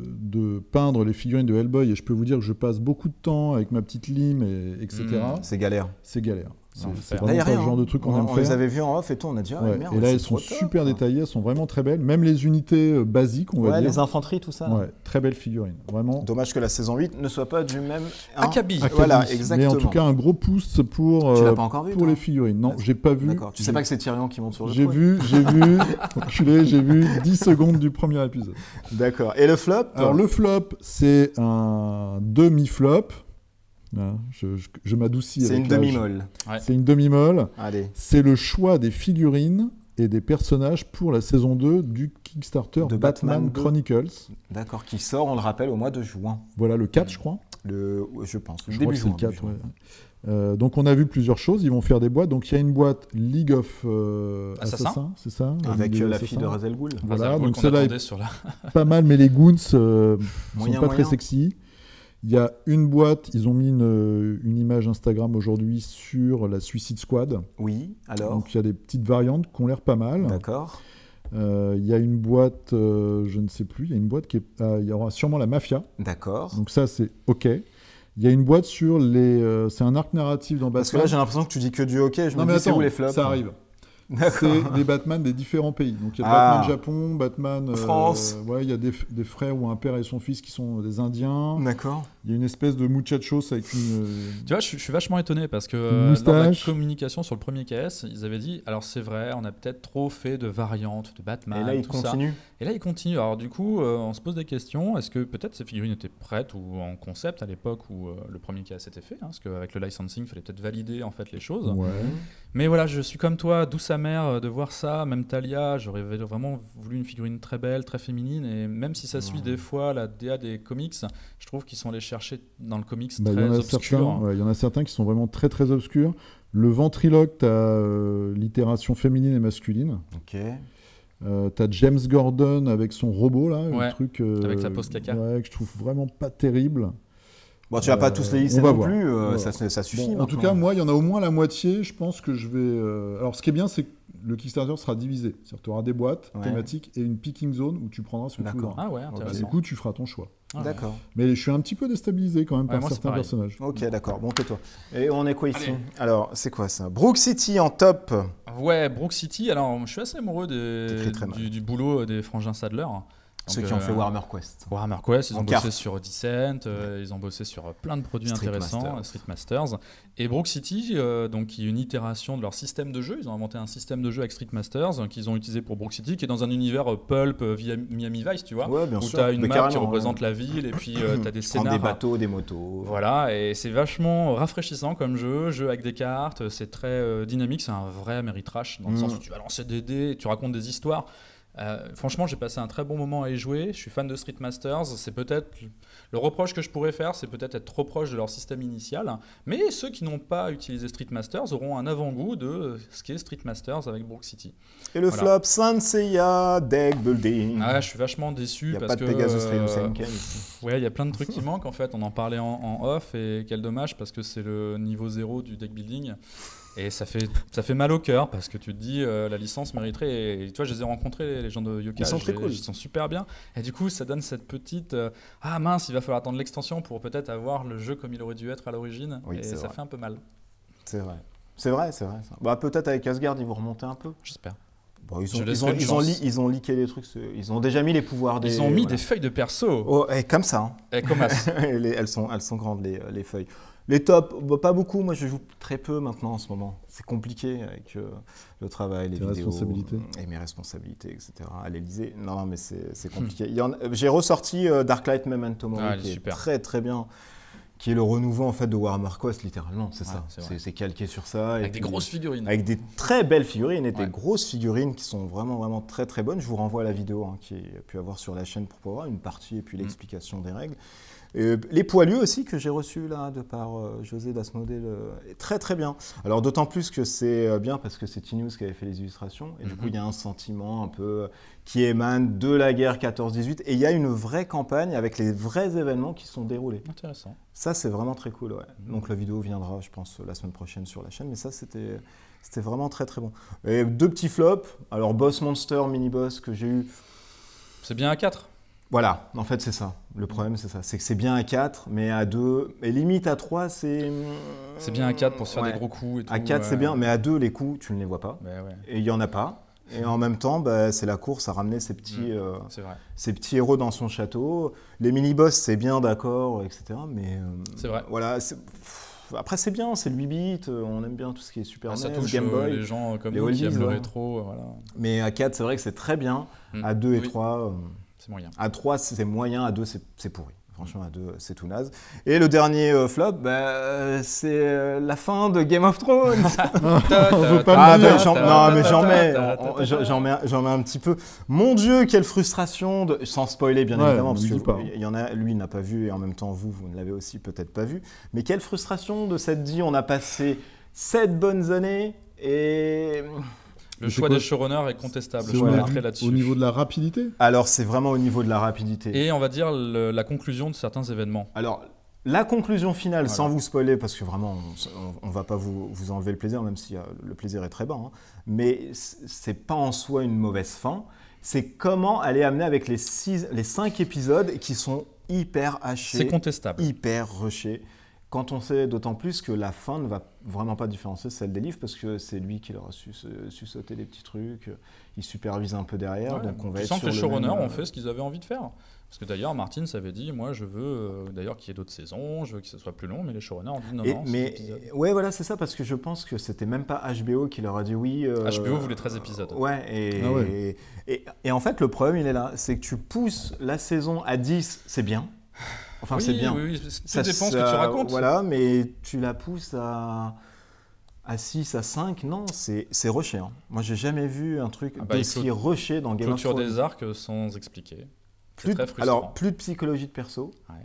de peindre les figurines de Hellboy et je peux vous dire que je passe beaucoup de temps avec ma petite lime, et, etc. Mm. C'est galère. C'est galère. C'est C'est enfer. c'est Là, vraiment y a pas rien, le genre hein. de truc qu'on on, aime on faire. les avait vus en off et tout, on a dit, ah, Ouais, merde, et là, c'est elles sont trop top, super quoi. détaillées, elles sont vraiment très belles. Même les unités euh, basiques, on va Ouais, dire. les infanteries, tout ça. là. Ouais, très belles figurines. Vraiment. Dommage que la saison huit ne soit pas du même. hein. Acabit. Acabit. Voilà, Mais exactement. en tout cas, un gros pouce pour, Tu euh, l'as pas encore vu, pour toi les figurines. Non, Ah, j'ai pas vu. D'accord. Tu sais J'ai- pas que c'est Tyrion qui monte sur le J'ai trône. vu, j'ai vu, enculé, j'ai vu dix secondes du premier épisode. D'accord. Et le flop Alors le flop, c'est un demi-flop. Hein, je je- je m'adoucis c'est avec une l'âge. demi-molle. Ouais. C'est une demi-molle. Allez. C'est le choix des figurines et des personnages pour la saison deux du Kickstarter De Batman, Batman deux. Chronicles. D'accord. Qui sort, on le rappelle, au mois de juin. Voilà le quatre, je crois. Le, ouais, je pense. Le Je début crois que c'est juin. le début quatre, juin. ouais. Euh, donc on a vu plusieurs choses, ils vont faire des boîtes. Donc il y a une boîte League of euh, Assassin. Assassins, c'est ça Avec Ligue euh, des la fille de Assassins. Ra's al Ghul. Voilà, Razal Ghul donc qu'on celle-là est attendait sur la... pas mal, mais les Goons euh, Moyen, sont pas moyen. très sexy. Il y a une boîte, ils ont mis une, une image Instagram aujourd'hui sur la Suicide Squad. Oui, alors. Donc il y a des petites variantes qui ont l'air pas mal. D'accord. Euh, Il y a une boîte, euh, je ne sais plus, il y a une boîte qui est. Ah, il y aura sûrement la Mafia. D'accord. Donc ça, c'est OK. Il y a une boîte sur les. euh, c'est un arc narratif dans Parce que Batman. là, j'ai l'impression que tu dis que du hockey. Je non me mais dis, c'est attends, où les flops ça arrive. D'accord. C'est les Batman des différents pays. Donc il y a Ah. Batman Japon, Batman euh, France. ouais, il y a des, des frères ou un père et son fils qui sont des Indiens. D'accord. Il y a une espèce de muchachos avec une. euh, Tu vois, je, suis- je suis vachement étonné parce que Une euh, lors de la moustache. communication sur le premier K S, ils avaient dit alors c'est vrai, on a peut-être trop fait de variantes de Batman. Et là, il tout ça. continue. Et là, ils continuent. Alors du coup, euh, on se pose des questions. Est-ce que peut-être ces figurines étaient prêtes ou en concept à l'époque où euh, le premier K S était fait, hein, parce qu'avec le licensing, il fallait peut-être valider en fait les choses. Ouais. Mais voilà, je suis comme toi, douce amère euh, de voir ça. Même Talia, j'aurais vraiment voulu une figurine très belle, très féminine. Et même si ça suit Ouais. des fois la D A des comics, je trouve qu'ils sont allés chercher dans le comics Bah, il très y en a obscur. certains, ouais, il y en a certains qui sont vraiment très très obscurs. Le ventriloque, tu as l'itération féminine et masculine. Ok. Euh, tu as James Gordon avec son robot là, Ouais, le truc euh, avec la pose caca. ouais, que je trouve vraiment pas terrible. Bon, tu vas pas Euh, tous les on lister va non voir. plus. euh, On va ça, voir. ça suffit. Bon, en tout maintenant. cas, moi, il y en a au moins la moitié. Je pense que je vais. euh, Alors, ce qui est bien, c'est que le Kickstarter sera divisé. C'est-à-dire, tu auras des boîtes Ouais. thématiques et une picking zone où tu prendras ce que tu D'accord. voudras. Ah ouais, Ok. Du intéressant. coup, tu feras ton choix. Ah ouais. D'accord. Mais je suis un petit peu déstabilisé quand même Ouais, par moi, c'est certains pareil. personnages. Ok, d'accord. Bon, tais-toi. Et on est quoi ici Allez. Alors, c'est quoi ça Brook City en top. Ouais, Brook City. Alors, je suis assez amoureux des- T'écris très mal. du, du boulot des frangins Sadler. Ceux Donc, qui ont euh, fait Warhammer Quest. Warhammer Quest, ils En ont bossé carte. sur Descent, euh, ils ont bossé sur euh, plein de produits Street intéressants, Masters. euh, Street Masters. Et Brook City, euh, donc, qui est une itération de leur système de jeu. Ils ont inventé un système de jeu avec Street Masters euh, qu'ils ont utilisé pour Brook City, qui est dans un univers euh, pulp euh, via Miami Vice, tu vois. Ouais, bien où sûr. tu as une Mais map qui carrément, représente ouais. la ville et puis tu as des Prendre scénars. des bateaux, des motos. Voilà, et c'est vachement rafraîchissant comme jeu, jeu avec des cartes, c'est très euh, dynamique, c'est un vrai Meritrash, dans le Mm. sens où tu vas lancer des dés, et tu racontes des histoires. Euh, franchement, j'ai passé un très bon moment à y jouer, je suis fan de Street Masters, c'est peut-être... Le reproche que je pourrais faire, c'est peut-être être trop proche de leur système initial, mais ceux qui n'ont pas utilisé Street Masters auront un avant-goût de ce qu'est Street Masters avec Brook City. Et le Voilà. flop, Saint Seiya Deck Building. Ah, je suis vachement Il déçu n'y a parce pas de que... Pegasus euh, Ryusenken ici. Ouais, il y a plein de trucs qui manquent en fait. On en parlait en, en off et quel dommage parce que c'est le niveau zéro du deck building. Et ça fait, ça fait mal au cœur parce que tu te dis euh, la licence mériterait. Et tu vois, je les ai rencontrés, les gens de Yokai. Ils sont très je- cool. Ils sont super bien. Et du coup, ça donne cette petite. euh, ah mince, il va falloir attendre l'extension pour peut-être avoir le jeu comme il aurait dû être à l'origine. Oui, et c'est ça vrai. fait un peu mal. C'est vrai. C'est vrai, c'est vrai. ça. Bah, peut-être avec Asgard, ils vont remonter un peu. J'espère. Bon, ils, Je ont, ils, laisserai ont, une ils, ont chance. li- ils ont leaké des trucs, c'est- ils ont déjà mis les pouvoirs des... Ils ont mis voilà. des feuilles de perso. Oh, et comme ça, hein. Et comme as. Les- elles, sont, elles sont grandes, les, les feuilles. Les tops, bah, pas beaucoup. Moi, je joue très peu maintenant en ce moment. C'est compliqué avec euh, le travail, les Tes vidéos responsabilités. et mes responsabilités, et cetera. À l'Élysée. Non, non, mais c'est c'est compliqué. Il y en a- J'ai ressorti euh, Darklight Memento Mori, Ah, elle est qui est super. très très bien, qui est le renouveau en fait de Warhammer Quest, littéralement. C'est Ouais, ça. c'est vrai. C'est c'est calqué sur ça. Avec et des puis- grosses figurines. avec des très belles figurines et des Ouais. grosses figurines qui sont vraiment vraiment très très bonnes. Je vous renvoie à la vidéo hein, qui a pu avoir sur la chaîne pour pouvoir voir une partie et puis Mm. l'explication des règles. Et les poilus aussi que j'ai reçus là de par euh, José Dasmodé, le- est très très bien. Alors d'autant plus que c'est euh, bien parce que c'est T-News qui avait fait les illustrations et du Mhm. coup il y a un sentiment un peu qui émane de la guerre quatorze dix-huit et il y a une vraie campagne avec les vrais événements qui sont déroulés. Intéressant. Ça, c'est vraiment très cool. Ouais. Mhm. Donc la vidéo viendra, je pense, la semaine prochaine sur la chaîne. Mais ça, c'était c'était vraiment très très bon. Et deux petits flops. Alors, Boss Monster, Mini-Boss que j'ai eu. C'est bien à quatre. Voilà, en fait, c'est ça. Le problème, c'est ça. C'est que c'est bien à quatre, mais à deux. Et limite à trois, c'est. C'est bien à quatre pour se faire Ouais. des gros coups et tout. À quatre, c'est ouais. bien, mais à deux, les coups, tu ne les vois pas. Ouais, ouais, Et il n'y en a pas. Et en même temps, bah, c'est la course à ramener ces petits, Mhm. euh, c'est vrai. ces petits héros dans son château. Les mini-boss, c'est bien, d'accord, et cetera. Mais euh, C'est vrai. voilà. c'est- pff, Après, c'est bien, c'est le huit bits. euh, On aime bien tout ce qui est Super Ah, ça N E S, touche Game euh, Boy. les gens comme les nous qui oldies, aiment le ouais. rétro. euh, Voilà. Mais à quatre, c'est vrai que c'est très bien. Mhm. À deux et Oui, trois, euh, c'est moyen. à trois, c'est moyen. À deux, c'est c'est pourri. Franchement, à deux, c'est tout naze. Et le dernier euh, flop, bah, c'est euh, la fin de Game of Thrones. On veut pas Ah le ben dire. j'en, non mais j'en mets, on- j'en j'en mets, j'en mets un petit peu. Mon Dieu, quelle frustration, de, sans spoiler bien Ouais, évidemment, on parce le dit que pas. il y en a, lui il n'a pas vu et en même temps vous, vous ne l'avez aussi peut-être pas vu. Mais quelle frustration de s'être dit, on a passé sept bonnes années et Le Mais choix c'est quoi des showrunners est contestable. C'est Je au, Voilà. m'arrêterai niveau- là-dessus. au niveau de la rapidité. alors c'est vraiment au niveau de la rapidité. Et on va dire le- la conclusion de certains événements. Alors, la conclusion finale, Voilà. sans vous spoiler, parce que vraiment, on ne va pas vous, vous enlever le plaisir, même si euh, le plaisir est très bas, hein, mais c- c'est pas en soi une mauvaise fin, c'est comment aller amener avec les, six, les cinq épisodes qui sont hyper hachés, C'est contestable. hyper rushés, quand on sait d'autant plus que la fin ne va vraiment pas différencier celle des livres, parce que c'est lui qui leur a su, su sauter des petits trucs, il supervise un peu derrière, Ouais, donc on va tu être sens sur que les le showrunners même, ont euh, fait ce qu'ils avaient envie de faire. Parce que d'ailleurs, Martin s'avait dit, moi je veux euh, d'ailleurs qu'il y ait d'autres saisons, je veux que ce soit plus long, mais les showrunners ont dit non, Et- non, c'est mais l'épisode. ouais, voilà, c'est ça, parce que je pense que c'était même pas H B O qui leur a dit oui. euh, H B O voulait treize épisodes. Ouais, et, Ah ouais. Et, et- et en fait, le problème, il est là. C'est que tu pousses la saison à dix, c'est bien. Enfin, oui, c'est bien. Oui, oui, tout Ça, dépend ce que ça- tu racontes. Voilà, mais tu la pousses à, à six, à cinq, non, c'est c'est rushé. Hein. Moi, j'ai jamais vu un truc Ah bah, il aussi rushé dans Game of Clôture Thrones. des arcs sans expliquer. Plus C'est de- très frustrant. alors, plus de psychologie de perso, Ouais.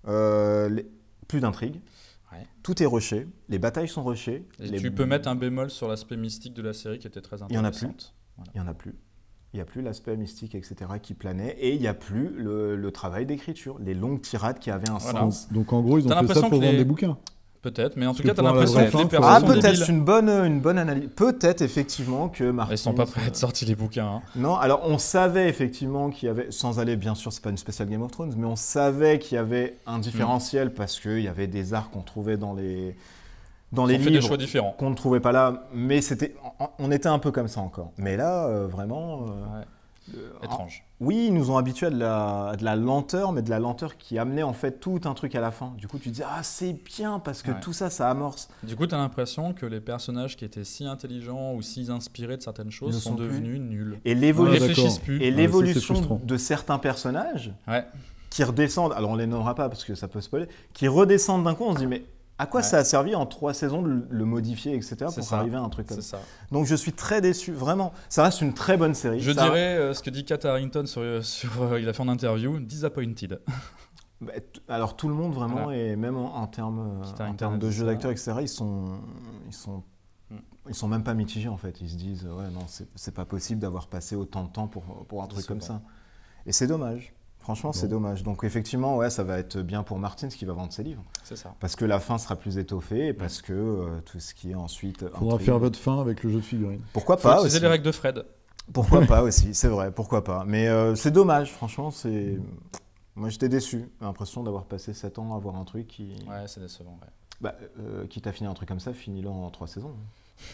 euh, les- plus d'intrigue. Ouais. Tout est rushé, les batailles sont rushées. Et les- tu peux mettre un bémol sur l'aspect mystique de la série qui était très Il y en a intéressante. Il n'y en a plus. Il n'y a plus l'aspect mystique, et cetera qui planait. Et il n'y a plus le, le travail d'écriture, les longues tirades qui avaient un Voilà. sens. Donc en gros, ils ont T'as fait ça l'impression pour que vendre les- des bouquins. Peut-être, mais en tout que cas, t'as pour la l'impression vraie que fin, les faut- persos Ah, sont peut-être débiles. c'est une bonne, une bonne analyse. Peut-être effectivement que Martin. Ils sont pas prêts à être sortis les bouquins. hein. Non, alors on savait effectivement qu'il y avait, sans aller bien sûr, c'est pas une spéciale Game of Thrones, mais on savait qu'il y avait un Mm. différentiel parce qu'il y avait des arcs qu'on trouvait dans les, dans Ils les ont fait des livres choix différents. qu'on ne trouvait pas là. Mais c'était, on- on était un peu comme ça encore. Mais là, euh, vraiment. euh, Ouais. euh, Étrange. Oui, ils nous ont habitués à de, la, à de la lenteur, mais de la lenteur qui amenait en fait tout un truc à la fin. Du coup, tu te dis, ah, c'est bien, parce que Ouais. tout ça, ça amorce. Du coup, tu as l'impression que les personnages qui étaient si intelligents ou si inspirés de certaines choses Ils ne sont sont plus. devenus nuls. Et Ils Ah, l'évolution d'accord. réfléchissent plus. et Ouais, ça, c'est l'évolution frustrant. de certains personnages Ouais. qui redescendent, alors on les nommera pas parce que ça peut spoiler, qui redescendent d'un coup, on se dit, mais à quoi Ouais. ça a servi en trois saisons de le, le modifier, et cetera, C'est pour ça. arriver à un truc comme C'est ça. ça. Donc je suis très déçu, vraiment. Ça reste une très bonne série. Je Ça- dirais euh, ce que dit Kat Harrington sur, sur euh, il a fait en interview, disappointed. Bah, t- alors tout le monde vraiment, Voilà. et même en, en termes, euh, Quitte à en Internet, termes de c'est jeu ça. d'acteurs, et cetera, ils sont, ils sont, Mm. ils sont même pas mitigés en fait. Ils se disent, ouais non, c'est c'est pas possible d'avoir passé autant de temps pour, pour un truc comme Décevant. ça. Et c'est dommage. Franchement, c'est Bon. dommage. Donc effectivement, ouais, ça va être bien pour Martin, ce qui va vendre ses livres. C'est ça. Parce que la fin sera plus étoffée, et parce que euh, tout ce qui est ensuite... Faudra intrigue- faire votre fin avec le jeu de figurines. Pourquoi Faut pas utiliser aussi. les règles de Fred. Pourquoi pas aussi, c'est vrai, pourquoi pas. Mais euh, c'est dommage, franchement, c'est... Moi, j'étais déçu. J'ai l'impression d'avoir passé sept ans à voir un truc qui... Ouais, c'est décevant. Ouais. Bah, euh, quitte à finir un truc comme ça, finis-le en trois saisons.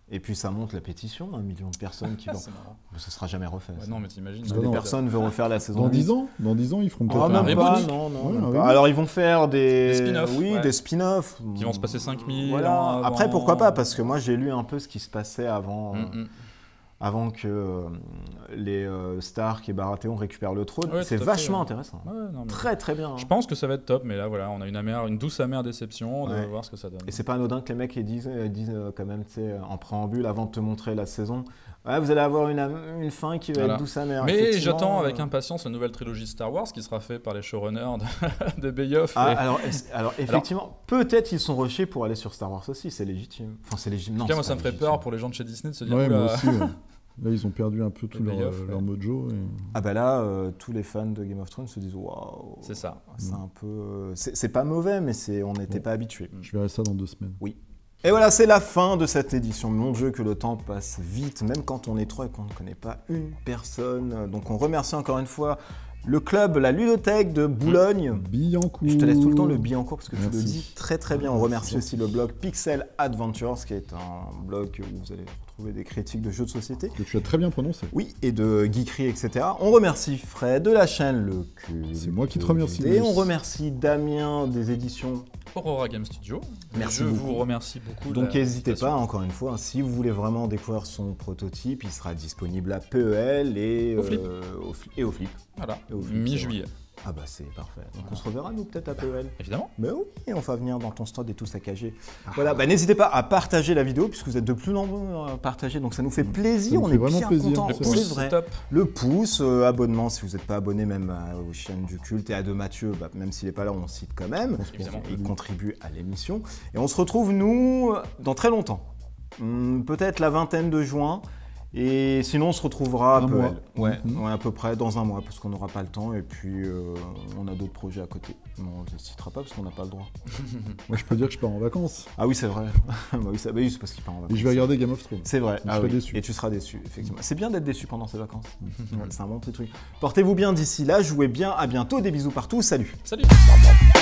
Et puis ça monte la pétition, un million de personnes qui vont. C'est marrant. Mais ce sera jamais refait. Ouais, ça. non, mais t'imagines. Parce Non, que non. des personnes veulent refaire la saison. Dans huit. dix ans, dans dix ans, ils feront peut-être Ah, un même reboot. pas, non, non, Ouais, même un pas. reboot. Alors ils vont faire des, Des spin-offs, oui, ouais. des spin-offs Qui vont se passer cinq mille Voilà. ans avant. Après, pourquoi pas, parce que moi j'ai lu un peu ce qui se passait avant, Mm, euh, mm. avant que euh, les euh, Stark et Baratheon récupèrent le trône. Ouais, C'est tout à fait, vachement ouais. intéressant. Ouais, non, mais- Très très bien. hein. Je pense que ça va être top, mais là, voilà, on a une, amère, une douce amère déception de Ouais. voir ce que ça donne. Et c'est pas anodin que les mecs ils disent, ils disent euh, quand même, tu sais, en préambule, avant de te montrer la saison, ouais, vous allez avoir une, am- une fin qui va Voilà. être douce amère. Mais Effectivement, j'attends euh, avec impatience la nouvelle trilogie Star Wars qui sera faite par les showrunners de, de Benioff. Ah, et- alors, est-ce- alors effectivement, peut-être ils sont rushés pour aller sur Star Wars aussi, c'est légitime. Enfin, c'est légitime. En Non, tout cas, moi, c'est ça pas me ferait légitime. peur pour les gens de chez Disney de se dire Ouais, moi oula, aussi. ouais. Là, ils ont perdu un peu tout Le leur, payoff, euh, leur ouais. mojo. Et... Ah bah là, euh, tous les fans de Game of Thrones se disent waouh. c'est ça. C'est un peu, euh, c'est c'est pas mauvais, mais c'est, on n'était Bon. pas habitués. Je verrai ça dans deux semaines. Et voilà, c'est la fin de cette édition. Mon Dieu, que le temps passe vite, même quand on est trois et qu'on ne connaît pas une personne. Donc on remercie encore une fois le club, la ludothèque de Boulogne. Billancourt. Je te laisse tout le temps le Billancourt parce que tu Merci. le dis très très bien. On Merci. remercie aussi le blog Pixel Adventures, qui est un blog où vous allez retrouver des critiques de jeux de société. Que tu as très bien prononcé. Oui, et de geekery, et cetera. On remercie Fred de la chaîne Le Cul. C'est moi qui te remercie, Et Louis. on remercie Damien des éditions. Aurora Game Studio. Merci Je beaucoup. vous remercie beaucoup. de Donc la n'hésitez pas, invitation. encore une fois, si vous voulez vraiment découvrir son prototype, il sera disponible à P E L et Au Flip. euh, au, Fli- et au Flip. Voilà, Et au Flip, mi-juillet. Ah bah c'est parfait. Donc on se reverra nous peut-être à P E L. Évidemment. Mais oui, on va venir dans ton stand et tout saccager. Voilà, bah n'hésitez pas à partager la vidéo puisque vous êtes de plus nombreux à partager, donc ça nous fait plaisir, Ça nous on fait est vraiment bien plaisir, contents, c'est c'est vrai. vrai. Top. Le pouce, euh, abonnement si vous n'êtes pas abonné même à- aux chaînes du culte et à de Mathieu, bah, même s'il n'est pas là, on le cite quand même. Évidemment. Il contribue à l'émission. Et on se retrouve, nous, dans très longtemps. Hum, Peut-être la vingtaine de juin. Et sinon, on se retrouvera à Un P E L. mois. Ouais, Mhm. ouais, à peu près dans un mois, parce qu'on n'aura pas le temps. Et puis, euh, on a d'autres projets à côté. Mais on ne les citera pas parce qu'on n'a pas le droit. Moi, je peux dire que je pars en vacances. Ah oui, c'est vrai. bah oui, ça- bah oui, c'est parce qu'il part en vacances. Et je vais regarder Game of Thrones. C'est vrai. Je Ah serai oui. déçu. Et tu seras déçu, effectivement. C'est bien d'être déçu pendant ces vacances. Ouais, c'est un bon petit truc. Portez-vous bien d'ici là. Jouez bien. À bientôt. Des bisous partout. Salut. Salut.